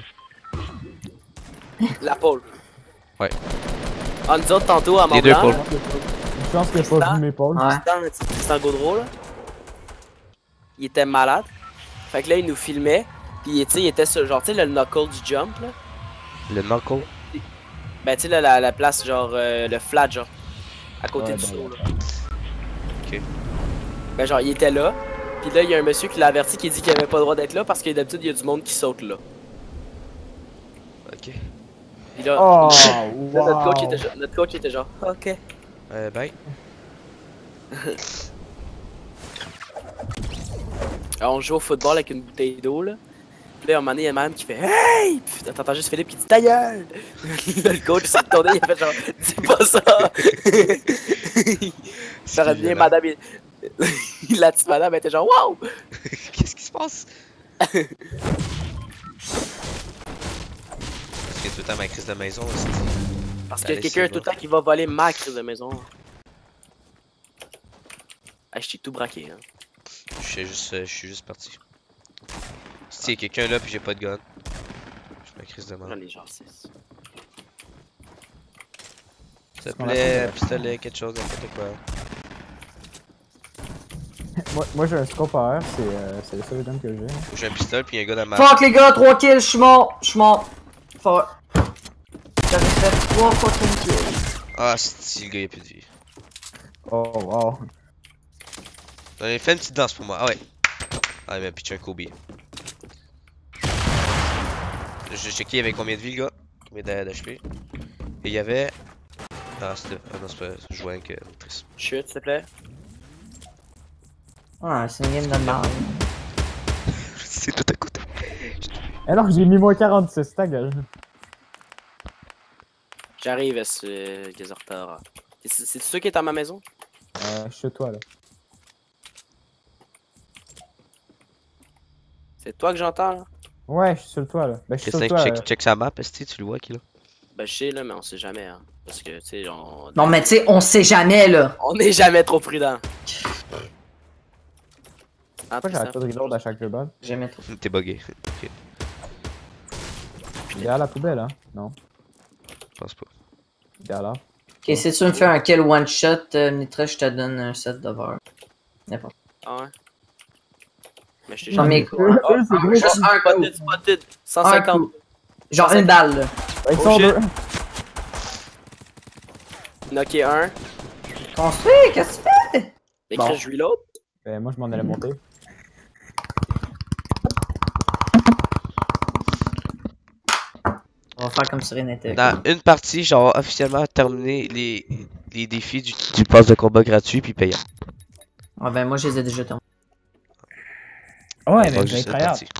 la pôle. Ouais. Ah, nous autres, tantôt, à Les deux Mont-Blanc, pôles. Une chance qu'il a pas vu mes pôles. Ouais. Tristan, Tristan Gaudreau, là, il était malade. Fait que là, il nous filmait. Puis, tu sais, il était sur, genre, tu sais, le knuckle du jump, là. Le knuckle. Ben, tu sais, là, la, la place, genre, euh, le flat, genre. À côté Ouais, du ben, saut, là. Ok. Ben, genre, il était là. Puis là, il y a un monsieur qui l'a averti qui dit qu'il avait pas le droit d'être là parce que d'habitude, il y a du monde qui saute là. Ok. Puis là, Oh, là, notre, coach wow. était, genre- notre coach était genre, ok. Euh, bye. Alors, on joue au football avec une bouteille d'eau, là. Puis là, à un moment donné, il y a une madame qui fait Hey! Puis t'entends juste Philippe qui dit Ta gueule! Là, le coach s'est retourné, il a fait genre, dis pas ça! Ça aurait bien, madame. il- La petite madame était genre, Wow! Qu'est-ce qui se passe? Parce que tout le temps ma crise de maison, c'est. Parce que Allez, quelqu'un c'est tout le bon. temps qui va voler ma crise de maison. Ah, je t'ai tout braqué, hein. Je suis juste, euh, je suis juste parti. Si y a quelqu'un là puis j'ai pas de gun. Je ma crise de mort. J'en ai genre six. S'il te qu'on plaît, attend, un pistolet, quelque chose, n'importe quoi. Moi, moi j'ai un scope A R, c'est euh, c'est le seul item que j'ai. J'ai un pistolet puis un gars dans ma. Fuck les gars, trois kills, je suis mort. Je suis mort. Fuck. J'avais fait trois fucking kills. Ah, si le gars il a plus de vie. Oh wow. Allez, fais une petite danse pour moi. Ah ouais. Ah, il m'a pitché un Kobe. J'ai checké il y avait combien de vie le gars. Combien d'H P. Et il y avait. Ah, c'était. Ah non, c'est pas. Je jouais avec euh, Tris. Chut, s'il te plaît. Ouais, c'est une game de merde. C'est tout à côté. Alors j'ai mis moins quarante-six, ta gueule. J'arrive à ce Gazortar. C'est c'est ça qui est à ma maison? Euh, je suis chez toi là. C'est toi que j'entends là? Ouais, je suis sur le toit là. Ben, je suis sur le Christin, toit. check, check sa map, Esti, tu le vois qui là? Ben je sais là, mais on sait jamais hein. Parce que tu sais, on... Non, mais tu sais, on sait jamais là. on est jamais trop prudent. Pourquoi j'arrête pas de reload à chaque reload? Jamais trop. T'es bugué. Ok, Il est à la poubelle, hein? Non. je pense pas. Il est à là. Ok, si tu me fais un kill one shot, euh, Nitra, je te donne un set d'over. N'importe. Ah ouais. Mais je t'ai J'en jamais mets quoi? Eux, eux, c'est gros. Juste un coup. Spotted, spotted. cent Un cinquante. coup. Genre une balle, là. Ils Oh, sont shit. deux. Knocké un. Construis, qu'est-ce que tu fais? Mais Bon. Chris, je reload. Ben, moi, je m'en allais monter. On va faire comme Serenity. Dans une partie, genre officiellement terminé les, les défis du, du pass de combat gratuit puis payant. Ah ben moi je les ai déjà terminés. Ouais, On mais va c'est juste une incroyable. partie.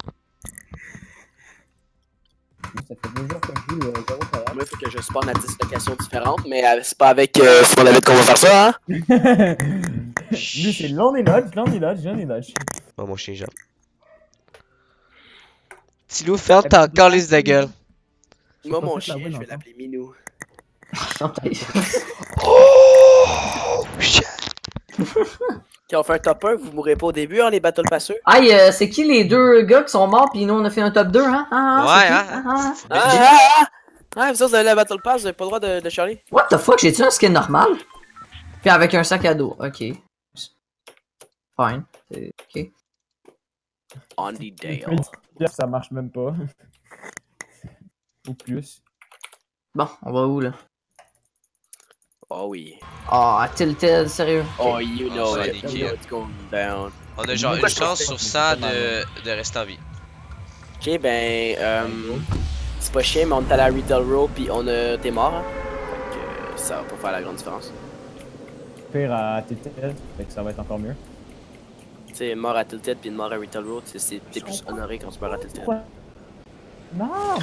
Ça fait deux jours que je joue, euh, zéro incroyable. Moi, il faut que je spawn à dix locations différentes, mais euh, c'est pas avec euh, Simon David qu'on va faire ça, hein? Lui, c'est Lonely Lodge, Lonely Lodge, Lonely Lodge. Oh, mon chien jappe. Tilo, ferme ta calice de gueule. Moi, pas mon fait la chien, win je vais encore. l'appeler Minou. Non, t'as- Oh! Shit. Quand on fait un top un, vous mourrez pas au début, hein, les battle passeurs? Aïe, euh, c'est qui les deux gars qui sont morts pis nous on a fait un top deux, hein? Ah, ah, Ouais, c'est qui? hein? Ah, ah. Ah, ah, ah! Ouais, vous autres, vous avez la battle pass, vous avez pas le droit de, de charler. What the fuck, j'ai-tu un skin normal? Puis avec un sac à dos, ok. Fine. C'est- Ok. On the Dale. Pierre, ça marche même pas. Ou plus. Bon, on va où là? Oh oui. Ah, Tilted, sérieux. Oh, you know ça, it. nickel. You know it's going down. On a genre Pourquoi une je chance fais- sur cent de, de rester en vie. Ok, ben, euh, c'est pas chiant, mais on est allé à Retail Row pis on a. T'es mort, hein? Fait que euh, ça va pas faire la grande différence. Pire à Tilted, fait que ça va être encore mieux. Tu sais, mort à Tilted pis une mort à Retail Row, tu sais, c'est- t'es plus honoré quand tu meurs à Tilted. Ouais. Non!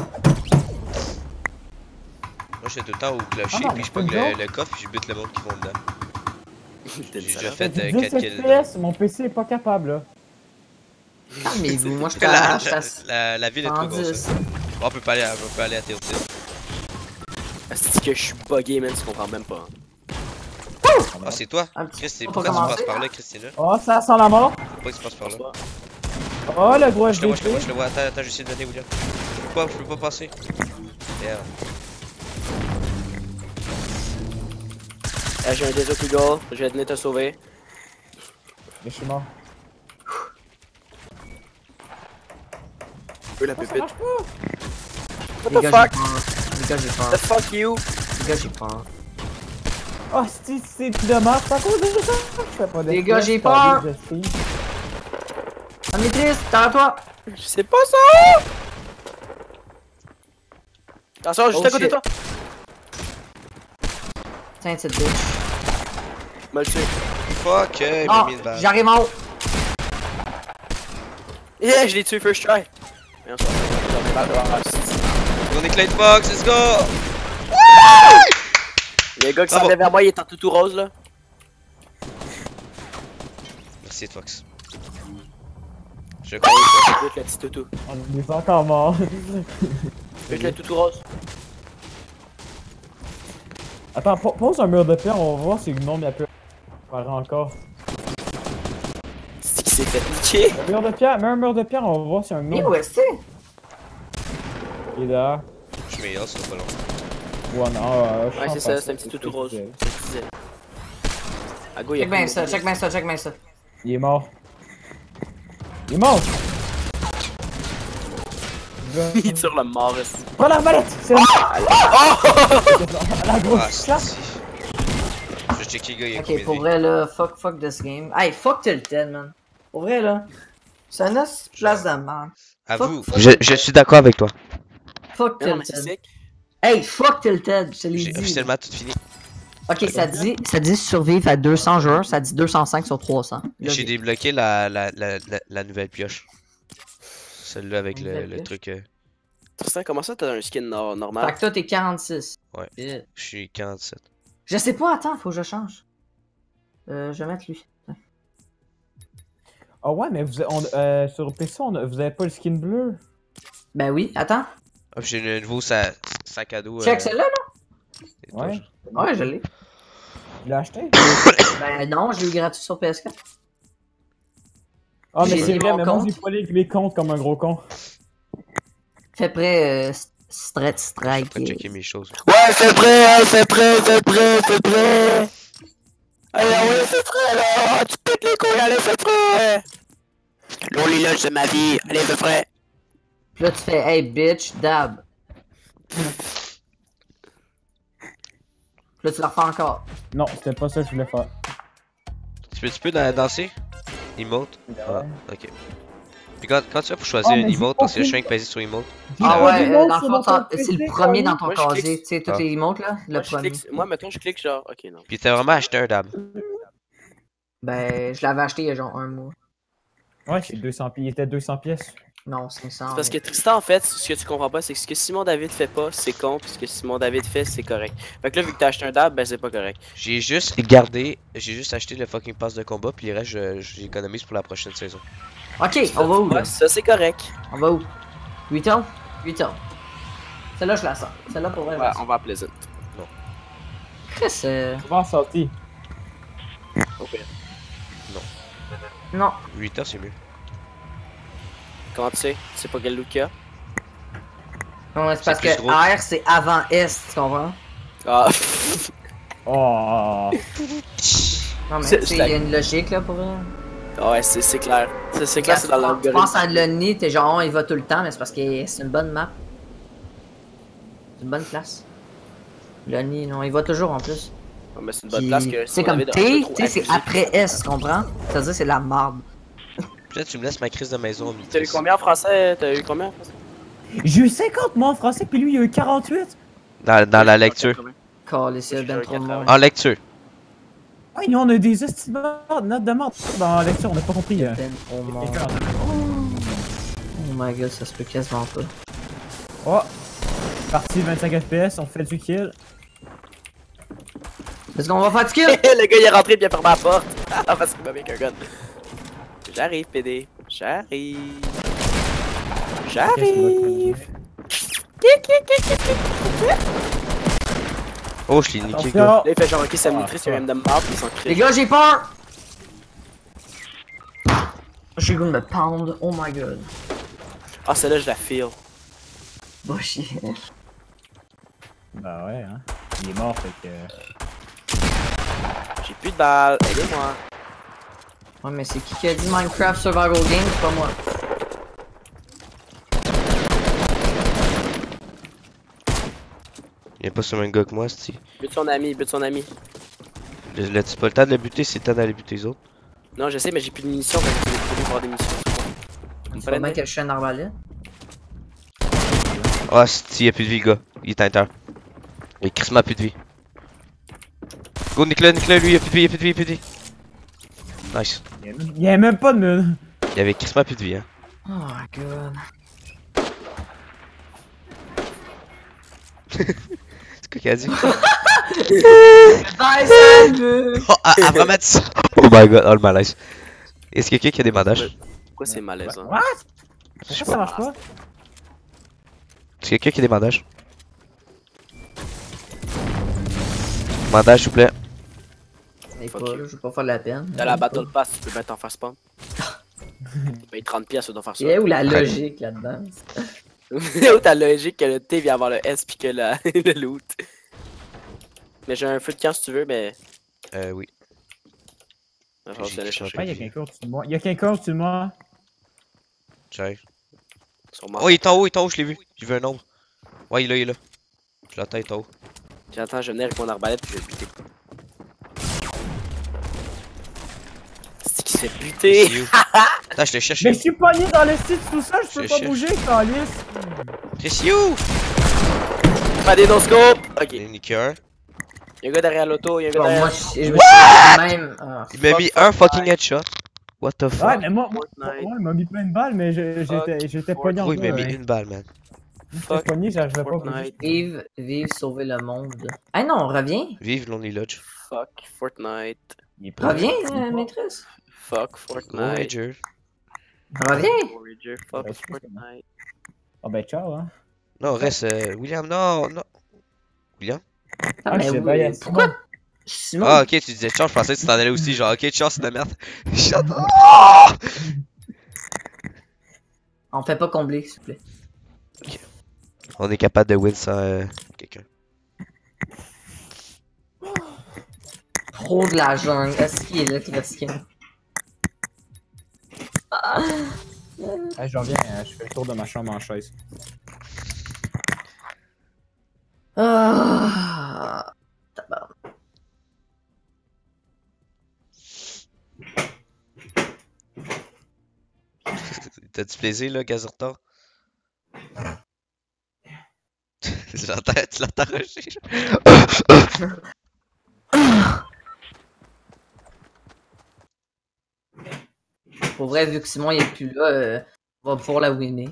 Moi, j'étais tout le temps au clocher, Ah non, puis je c'est pogne une le, joke. le coffre, puis je bute le monde qui vont dedans. T'es J'ai une déjà salope. fait euh, dix quatre kills. F P S, mon P C est pas capable là. Ah, mais vous, moi je Que la, suis la, à la, la ville est trop grosse. dix. hein. Bon, on peut pas aller à, on peut aller à T O T. C'est que je suis buggé, man, tu comprends même pas. Ah, c'est toi? Un petit Chris, c'est peu pourquoi tu commencer, passes par hein? là, Christina? Oh, ça sent la mort! Pourquoi tu passes par là? Oh, le gros Je le vois, je le vois, H D je le vois. Attends, attends, je vais essayer de donner, William. Je peux pas, je peux pas passer. Merde. Eh, j'ai un Desert Eagle, je vais venir te sauver. Mais je suis mort. Je veux la Oh, ça pépite. marche pas! What Les the gars, fuck? j'ai peur. Les gars, j'ai The peur. fuck you? Les gars, j'ai peur. Oh, c'est c'est dommage, c'est à cause de ça! Je fais pas de Les gars, stress, j'ai pas peur. de stress. Ah, maîtrise, t'es à toi! Je sais pas ça! Attention, juste Oh, à côté de shit. toi! Tiens, cette bitch. Mal tué. Fuck, euh, il Ah, m'a mis une balle. j'arrive en haut! Yeah, je l'ai tué first try! Mais on s'en fout. On est Clyde Fox, let's go! Il y a un gars qui Bravo. s'en venait vers moi, il est en toutou rose là. Merci, Fox. Je Hey, crois. écoute le petit toutou. On est encore mort. Écoute le toutou rose. Attends, po- pose un mur de pierre, on va voir si le gnome il a pu faire encore. C'est qui s'est fait niquer. Un mur de pierre, mets un mur de pierre, on va voir si un Mais gnome où est-ce que c'est? il est là. Je mets là, ça sera pas long. Ouais, non, euh, je Ouais, sens c'est ça, pas c'est un petit toutou rose. c'est- C'est un petit zèle. Ah, go, il y a Check bien plus ça, de- check bien ça, check bien ça. Il est mort. Il est mort! Il est sur le mort. aussi. Prends l'arbalète! C'est la... la grosse Ah, chasse! c'est. Je vais checker, gars, il y a combien Ok, de pour vies. vrai là, fuck, fuck this game. Hey, fuck Tilted, man. Pour vrai là. C'est un os place de merde. Avoue, fuck. je, je suis d'accord avec toi. Fuck Non, mais c'est Tilted. sick. Hey, fuck Tilted, je te l'ai J'ai dit. officiellement tout fini. Ok, ça dit, ça dit survivre à deux cents joueurs, ça dit deux cent cinq sur trois cents. Là, J'ai débloqué la, la, la, la, la nouvelle pioche. Celle-là avec La le, nouvelle le pioche? truc. euh, Tristan, comment ça t'as un skin nor- Fait normal? que toi t'es quarante-six. Ouais. Shit. Je suis quarante-sept. Je sais pas, attends, faut que je change. Euh, je vais mettre lui. Ah ouais, mais vous, on, euh, sur P C, on a- vous avez pas le skin bleu? Ben oui, attends. Ah, puis j'ai le nouveau sa- sac à dos. Check euh, celle-là, là? et Ouais. tout. Ouais, je l'ai. Tu l'as acheté? Ben non, je l'ai eu gratuit sur P S quatre. Ah, mais J'ai c'est mis vrai, mon mais moi compte. j'ai pas les mes comptes comme un gros con. Fais prêt, euh, Stretch Je Strike. vais checker mes choses. Ouais, c'est prêt, hein, c'est prêt, c'est prêt, c'est prêt. Allez, ouais, c'est prêt, là. Tu pètes les couilles, allez, c'est prêt. L'only lunch de ma vie, allez, c'est prêt. Puis là, tu fais, hey bitch, dab. Puis là, tu la refais encore. Non, c'était pas ça que je voulais faire. Tu peux, tu peux dan- danser? Emote? Ah, Ouais. ok. Puis quand, quand tu fais pour choisir Oh, une mais j'ai emote, parce que je aucune- suis peser sur emote. J'ai Ah pas ouais, de euh, notes dans le sur fond, mon ça- P C, c'est le premier dans ton Moi, je clique- casier. Tu sais, toutes Ah. les emotes, là, le Moi, je premier. clique- moi, mettons, je clique genre. Ok, non. Puis t'as vraiment acheté un dab. Ben, je l'avais acheté il y a genre un mois. Ouais, c'est deux cents pièces. Il était deux cents pièces. Non, cinq cents. C'est parce que mais- Tristan, en fait, ce que tu comprends pas, c'est que ce que Simon David fait pas, c'est con, puis ce que Simon David fait, c'est correct. Fait que là, vu que t'as acheté un dab, ben c'est pas correct. J'ai juste gardé, j'ai juste acheté le fucking pass de combat, puis les restes, je- j'économise pour la prochaine saison. Ok, on va où, là? Ouais, ça, c'est correct. On va où? huit ans? huit ans. Celle-là, je la sens. Celle-là, pour vrai, je Ouais, la sens. on va à Pleasant. Chris, euh... On va en sortir. Au pire. Non. huit heures, c'est mieux. Comment tu sais? Tu sais pas quel look qu'il y a? Non, c'est parce plus que drôle. R, c'est avant S, tu comprends? Ah, Oh. Non, mais C'est- tu sais, c'est il y a une logique, là, pour vrai. ouais, c'est c'est clair. C'est c'est clair, c'est dans Tu l'algorithme. penses à Lonnie, t'es genre, oh, il va tout le temps, mais c'est parce que c'est une bonne map. C'est une bonne place. Lonnie, non, il va toujours en plus. Ouais, mais c'est une bonne Puis, place que c'est Simon comme David a un T, peu trop tu sais, c'est abusé. après S, tu comprends? Ça veut dire c'est la marde. Puis là, tu me laisses ma crise de maison au milieu. T'as eu combien en français? T'as eu combien en français? J'ai eu cinquante moi en français, puis lui il a eu quarante-huit. Dans, dans la lecture. Calé, c'est ben trop de monde. En lecture. Ouais, nous on a des esti de merde, notes de merde dans la lecture, on a pas compris. euh. Ben trop de monde. Quelqu'un a- Oh my god, ça se peut quasiment pas. Oh! Partie vingt-cinq F P S, on fait du kill. Est-ce qu'on va faire du kill? Le gars il est rentré puis il a fermé la porte. Ah, parce qu'il m'a mis avec un gun. J'arrive, P D. J'arrive. J'arrive. Oh, je l'ai niqué, Attention! gars. Là, il fait genre, ok, ça me Ah, maîtrise, il y a même de me battre, puis ils sont Les criés. gars, j'ai peur! J'ai le goût de me pendre, oh my god. Ah, celle-là, je la feel. Bah chier. Bah ouais, hein. Il est mort, fait que. J'ai plus de balles, aidez-moi. Ouais, mais c'est qui qui a dit Minecraft Survival Game? C'est pas moi. Il est pas sur le même gars que moi, c'ti. Bute son ami, bute son ami. Le, le, c'est pas le temps de le buter, c'est le temps d'aller buter les autres. Non, je sais, mais j'ai plus de munitions, fait que j'ai voulu avoir des munitions. Vous me C'est pas bien prenez? que je suis un arbalète. Ah, c'ti, il a plus de vie, le gars. Il est inter. Il a crissement plus de vie. Go, Nicolas, Nicolas, lui, il a plus de vie, il a plus de vie, il a plus de vie. Nice. Il y a même- il y a même pas de mine. Il avait crissement plus de vie, hein. Oh my god. C'est quoi qu'il a dit? Bye, salut! Oh, ah, ah, vraiment dit ça? Oh my god, oh le malaise. Est-ce que quelqu'un qui a des bandages? Pourquoi c'est malaisant? What? Je sais Pourquoi ça pas. marche pas? Est-ce que quelqu'un qui a des bandages? Bandage, s'il vous plaît. Mais pas, Fuck you. là, je vais pas faire de la peine. Dans la Battle Pass, tu peux bien t'en faire spawn. Tu payes trente pièces d'en faire ça. Il y a où la logique là-dedans? Où t'as logique que le T vient avoir le S pis que la- le loot. Mais j'ai un feu de camp si tu veux, mais. Euh, oui. Genre, je vais aller chercher. Ouais, il y a quelqu'un au-dessus de moi. Il y a quelqu'un au-dessus de moi. J'arrive. Ils sont morts. Oh, il est en haut, il est en haut, je l'ai vu. J'ai vu un ombre. Ouais, il est là, il est là. Je l'attends, il est en haut. J'attends, je vais venir avec mon arbalète puis je vais le buter. C'est qui se fait buter? C'est où? Attends, je le cherche. Mais je suis pogné dans le site tout ça, je peux Je pas cherche. bouger, calice. C'est où? Pas des no-scope! Ok. Il est niqué un. Y'a un gars derrière l'auto, y'a un gars Bon, derrière. moi, je, je me suis même. Ah. Il m'a Fuck, mis fuck, un fucking fuck. headshot. What the Ouais, fuck? mais moi, moi, Fortnite. moi, il m'a mis plein de balles, mais je- Fuck, j'étais j'étais pogné en Oui, il m'a bas, mis hein. une balle, man. J'étais Fuck. pogné, j'arrivais pas à bouger. Fortnite. Vive, vive, sauver le monde. Ah non, reviens. Vive Lonely Lodge. Fuck Fortnite. Il est pas- Reviens, il est euh, pas- maîtresse. Fuck Go Fortnite. Ranger. Reviens. Ranger, fuck Ouais, je sais Fortnite. Ah ben ciao, hein. Non, reste. euh, William, non, non. William? Ah, Ah, mais je sais oui, pas, il y a pourquoi? Simon. Simon. Ah, ok, tu disais ciao, je pensais que tu t'en allais aussi. Genre, ok, ciao, c'est de la merde. Shut up! On fait pas combler, s'il vous plaît. On est capable de win sans euh, quelqu'un. Trop de la jungle. Est-ce qu'il est là, Cresquin? Hey, je reviens, euh, je fais le tour de ma chambre en chaise. Ah. Tabarnak. T'as du plaisir là, Gazortor? J'entends, tu l'entends rusher. Pour vrai, vu que Simon il est plus là, euh, on va pouvoir la winner.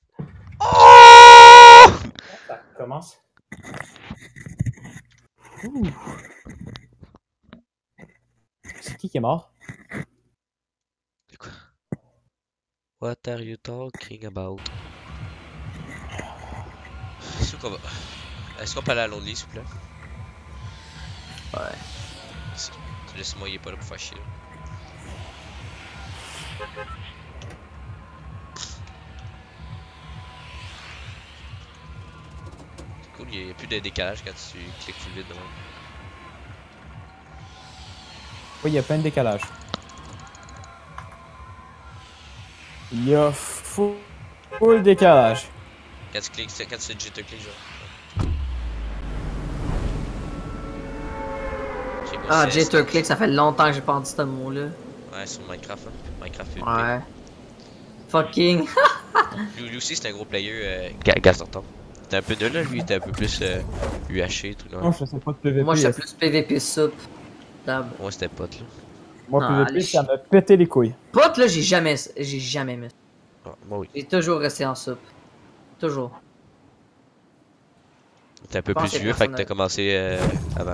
Ça commence. Ouh. C'est qui qui est mort? C'est quoi? What are you talking about? Est-ce qu'on va... Est-ce qu'on peut aller à Lonely, s'il vous plaît? Ouais. Merci. Laisse-moi, il est pas là pour faire chier. Là. C'est cool, il n'y a plus de décalage quand tu cliques full vite devant. Oui, il y a plein de décalage. Il y a full, full décalage. Quand tu cliques, quand tu fais jitter click, genre. Ah, jitter click, ça fait longtemps que j'ai pas entendu ce mot-là. Ouais, sur Minecraft, hein. Minecraft P V P. Ouais. Fucking. Lui, lui aussi, c'est un gros player. Euh, Gaz d'entendre. T'es un peu nul là, lui, il était un peu plus euh, U H C, truc là. Non, je sais pas de P V P. Moi, j'étais plus P V P soupe. Dab. Moi, c'était pote là. Moi, Non, P V P, allez, ça m'a pété les couilles. Pote, là, j'ai jamais, j'ai jamais mis. Ah, moi, oui. J'ai toujours resté en soupe. Toujours. T'es un peu Je pense plus que vieux, fait que t'as personne commencé euh, avant.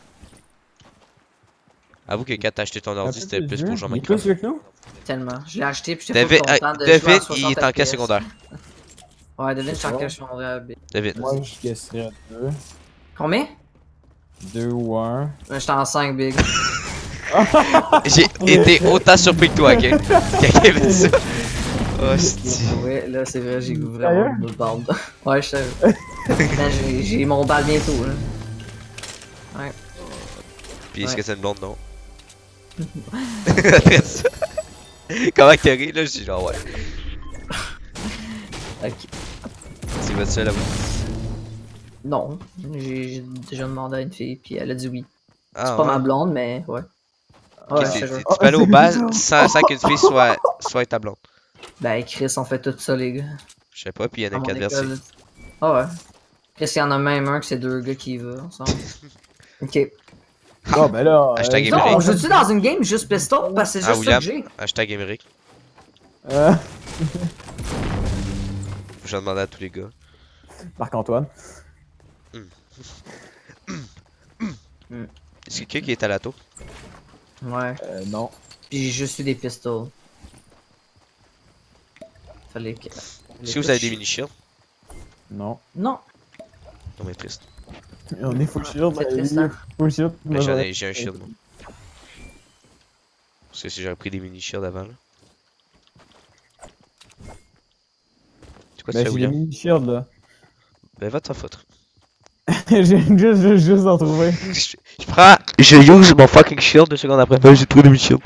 Avoue que quand t'as acheté ton ordi, c'était plus pour jouer à Il est plus Minecraft. vieux que nous? Tellement. Je l'ai acheté puis j'étais David, pas content de David, jouer à il soixante est en quel F P S. secondaire? Ouais, David, je suis en Bon. quel secondaire? David. Moi, je guesserais deux. Combien? Deux ou un. Ouais, j'étais en cinq, big. J'ai été autant surpris que toi, ok? Quand il avait dit ça. Oh, c'est... Ouais, là, c'est vrai, j'ai vraiment une barbe. Ouais, je sais. Man, j'ai- J'ai mon bal bientôt, là. Ouais. Puis est-ce Ouais. que c'est une blonde, non? Après ça. Comment que t'as ri, là? Je dis genre, ouais. Ok. Tu vas seul là-bas? Non. J'ai j'ai déjà demandé à une fille, puis elle a dit oui. Ah, C'est pas ouais. ma blonde, mais ouais. Ok, Ouais, c'est- je te c'est- jure. tu peux aller au bal sans, sans qu'une fille soit, soit ta blonde. Ben, Chris, on fait tout ça, les gars. Je sais pas, puis il y en À a mon quatre versets. école. Ah ouais. Chris, il y en a même un que c'est deux gars qui y vont ensemble. Ok. Bon, ben là. Hashtag euh, Non, Émeric. on joue-tu dans une game juste pistol? Parce que c'est Ah, juste ça William. que j'ai. Hashtag Émeric. euh, Je vais demander à tous les gars. Marc-Antoine. Est-ce que quelqu'un qui est à l'auto? Ouais. Euh, non. Puis j'ai juste eu des pistoles. Fallait que. Est-ce que vous avez des mini-shields? Non. Non. Non, mais triste. On est full shield. C'est euh, triste, il est hein. Full shield. Mais Moi, j'en j'aurais- ai, j'ai un shield, moi. Parce que si j'aurais pris des mini-shields avant, là. C'est quoi, tu Ben, fais, j'ai des William? mini shields là. Ben, va te faire foutre. J'ai juste, juste, juste en trouver. Je je prends, je use mon fucking shield deux secondes après. Ben, j'ai trop de mini-shield.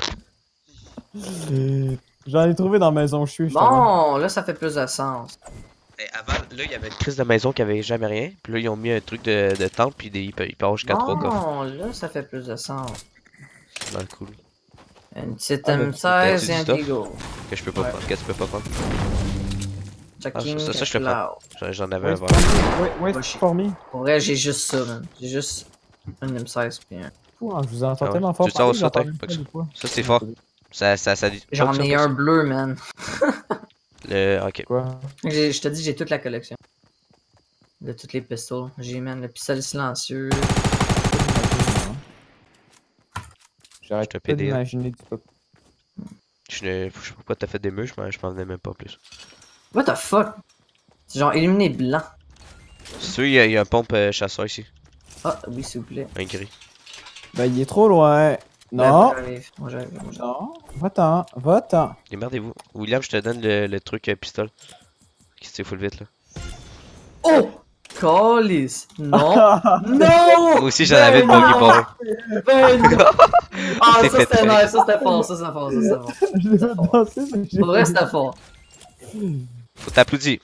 J'en ai trouvé dans la maison où je suis. justement. Bon, là, ça fait plus de sens. Et avant, là, il y avait une crise de maison qui avait jamais rien. Puis là, ils ont mis un truc de, de temple, puis des, il peut, il peut avoir jusqu'à trois coffres. Bon, là, ça fait plus de sens. C'est vraiment cool. Une petite Ah, ben, M seize t'as-tu et un du stuff? Deagle. Que je peux pas Ouais. prendre. Que tu peux pas prendre. Checking. Ah, ça, ça, je te Cloud. prends. J'en- J'en avais Ouais, un vers. ouais, ouais, Moi, c'est je- fourmi. Pour vrai, j'ai juste ça, man. J'ai juste une M seize puis un. Fou, hein, je vous entends Ah ouais. tellement fort. Tu veux savoir parler, ça, j'entends t'as- même pas pas que des fois. Ça, c'est fort. Ça, ça, ça. J'en ça, ai ça, un bleu, man. Le, ok. Quoi? J'ai- Je te dis, j'ai toute la collection. De toutes les pistoles. J'ai, man, le pistolet silencieux. J'arrête Je te pas pédé, hein. d'imaginer du pop. Je ne je sais pas pourquoi t'as fait des meuches, mais je m'en venais même pas plus. What the fuck? C'est genre illuminé blanc. C'est sûr, il y, a- il y a un pompe euh, chasseur ici. Ah, oui, s'il vous plaît. Un gris. Ben, il est trop loin. Non, Ben, j'arrive, moi j'arrive, moi j'arrive. non, va-t'en, va-t'en. Démerdez-vous. William, je te donne le, le truc euh, pistolet. Qui se full vite là. Oh! Calice! Non! Ah, Non! Moi aussi j'en avais de Ben buggy non! ball. Ben non! Ah, C'est ça fait c'était très. nice, ça c'était fort, ça c'était fort, ça c'était fort. je l'ai fait danser, mais j'ai Pour vrai, c'était fort. Faut t'applaudir.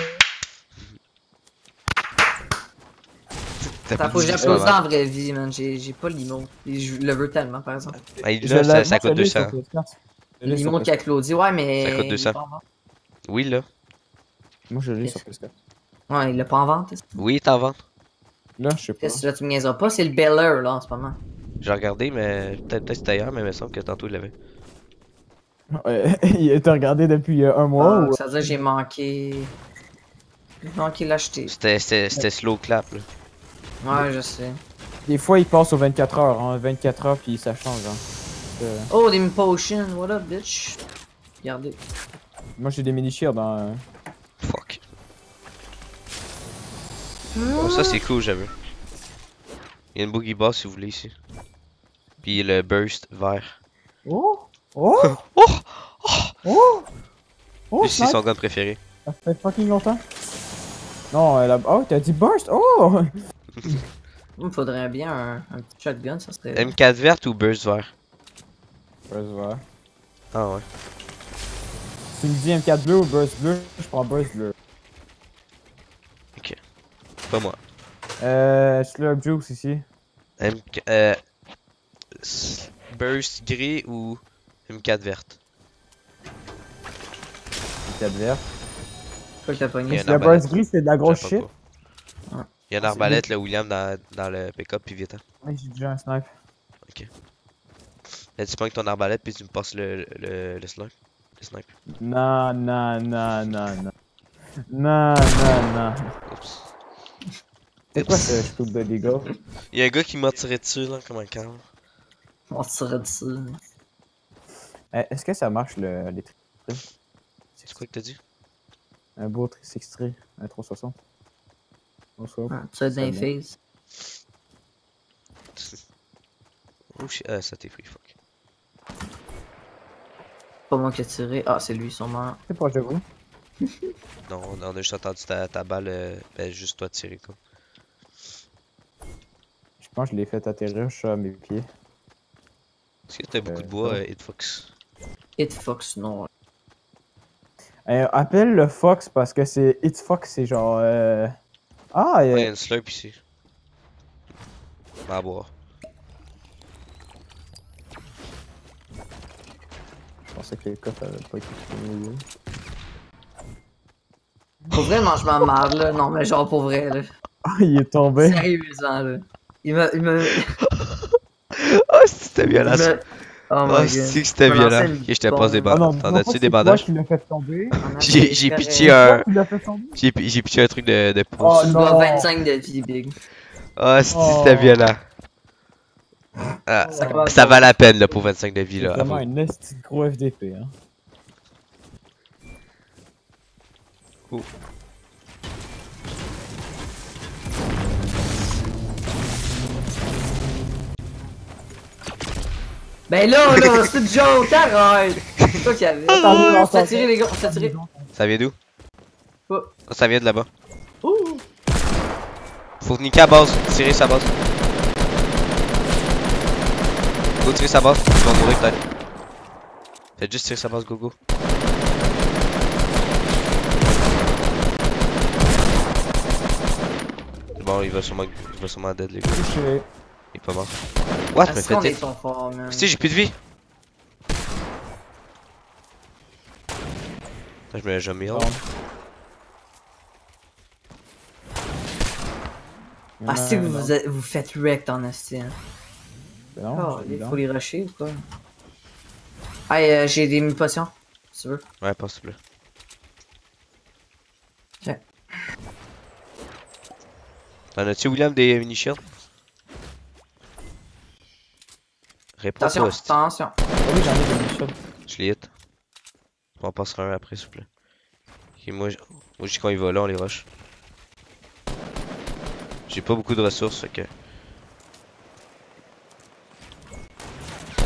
T'as faut que j'applaudisse dans la vraie vie, man. J'ai j'ai pas l'emote. Et je le veux tellement, par exemple. Ah, il- Je là, l'ai- ça, ça moi, coûte je l'ai deux sur cents. P S quatre. Je l'ai sur L'emote P S quatre. qu'a Claudie, ouais, mais. Ça coûte il deux est cents. pas en vente. Oui, là. Moi, je l'ai sur P S quatre. Ouais, il l'a pas en vente. est-ce que- Oui, t'en vends. Là, je sais pas. Qu'est-ce que là, tu me niaiseras pas? C'est le Bel Air, là, en ce moment. J'ai regardé, mais peut-être peut c'est ailleurs, mais il me semble que tantôt il l'avait. Ouais, il était regardé depuis euh, un mois Ah, ou... ça veut dire que j'ai manqué. J'ai manqué l'acheter. C'était c'était- c'était slow clap, là. Ouais, je sais. Des fois, il passe aux vingt-quatre heures, hein, vingt-quatre heures, puis ça change, hein. Euh, Oh, des potions. What up, bitch? Regardez. moi, j'ai des mini-shields, hein. Fuck. Oh, ça c'est cool, j'avoue. Il y a une boogie ball si vous voulez ici. Puis le burst vert. Oh! Oh! Oh! Oh! Oh, Lui, c'est snipe! son gun préféré. Ça fait fucking longtemps. Non, elle a... Oh, t'as dit burst! Oh! Il me faudrait bien un, un petit shotgun, ça serait. M quatre verte ou burst vert? Burst vert. Ah ouais. Si tu me dis M quatre bleu ou burst bleu, je prends burst bleu. Pas moi. Euh, Slurp Juice ici. M euh, s- burst gris ou M quatre verte? M quatre vert. Faut que t'as Il y pogné. a un Le arbalète. burst gris, c'est de la grosse J'en shit. prends pas. Il y a une arbalète, là, William, dans, dans le pick-up, puis vite. Ouais, j'ai déjà un snipe. Là, tu prends ton arbalète, puis tu me passes le, le, le snipe. Le snipe. Non, non, non, non, non. Non, non, non. Oups. C'est quoi ce scoop de dégâts? Il y a un gars qui m'a tiré dessus, là, comme un calme. On tirait dessus. Eh, Est-ce que ça marche le, les tri? C'est quoi que t'as dit? Un beau tri six tri, un trois cent soixante. On soit. Ah, tu sais, dans les phases. Oh shit, ah, ça t'est free, fuck. Pas moi qui ai tiré. Ah, c'est lui, sûrement. C'est pas j'avoue. Non, on a juste entendu ta, ta balle, euh, ben, juste toi tirer, quoi. Je pense que je l'ai fait atterrir, je suis à mes pieds. Est-ce que t'as beaucoup de Euh, bois, ça. euh, Hitfox? Hit Fox, non. Euh, appelle le Fox parce que c'est It's Fox, c'est genre. Euh... Ah, Ouais, il y a euh... une slurp ici. Va à boire. je pensais que le coffre avait pas été trouvé. Pour vrai, mange ma marde, là. Non, mais genre, pour vrai, là. Ah, il est tombé. Sérieusement, là. Il me. Il me. Oh, c'était il violent, ça. me... Oh Oh, my god. c'est que c'était Il m'a lancé violent. une Ok, je te passe des bombe. bandages. T'en as-tu des bandages? qui l'a fait tomber. J'ai j'ai Correct. pitché un. Qui l'a fait tomber? J'ai j'ai pitché un truc de, de pouce. Oh Tu non. dois vingt-cinq de vie, Big. Ah, c'est- Oh. c'était violent. Ah, Ça commence ça pas. va la peine là pour vingt-cinq de vie C'est là. vraiment avoue. un esti de gros F D P, hein. Ben là, là, c'est une joke, arrête! C'est toi qui avais. Attends, On se fait tirer, les gars, on se fait tirer. Ça vient d'où? Oh. Ah, ça vient de là-bas. Ouh! Faut niquer à base, tirer sa base. Go tirer sa base, tu vas mourir peut-être. Faites juste tirer sa base, go go. C'est bon, il va sûrement, il va sûrement dead les gars. Touché. Il est pas mort. What? Je me Est-ce fais qu'on est hit. son fort, man? Si, j'ai plus de vie. Attends, je me l'ai jamais heal. Ah, c'est que vous, êtes- vous faites wreck en esti, hein. Non, Oh, j'ai il dit faut les rusher ou quoi? Hey, euh, j'ai des potions, si tu veux. Ouais, passe s'il te plaît. Tiens. T'en as-tu, William, des mini-shields? Réponds Attention, pas, hostie. attention. Ah oui, j'en ai des Michel. Je les hit. On en passera un après, s'il vous plaît. Ok, moi, j- moi, je dis quand il va là, on les rush. J'ai pas beaucoup de ressources, fait que.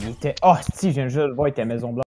Il était. Oh, si, je viens juste de le voir, il était à Maison Blanche.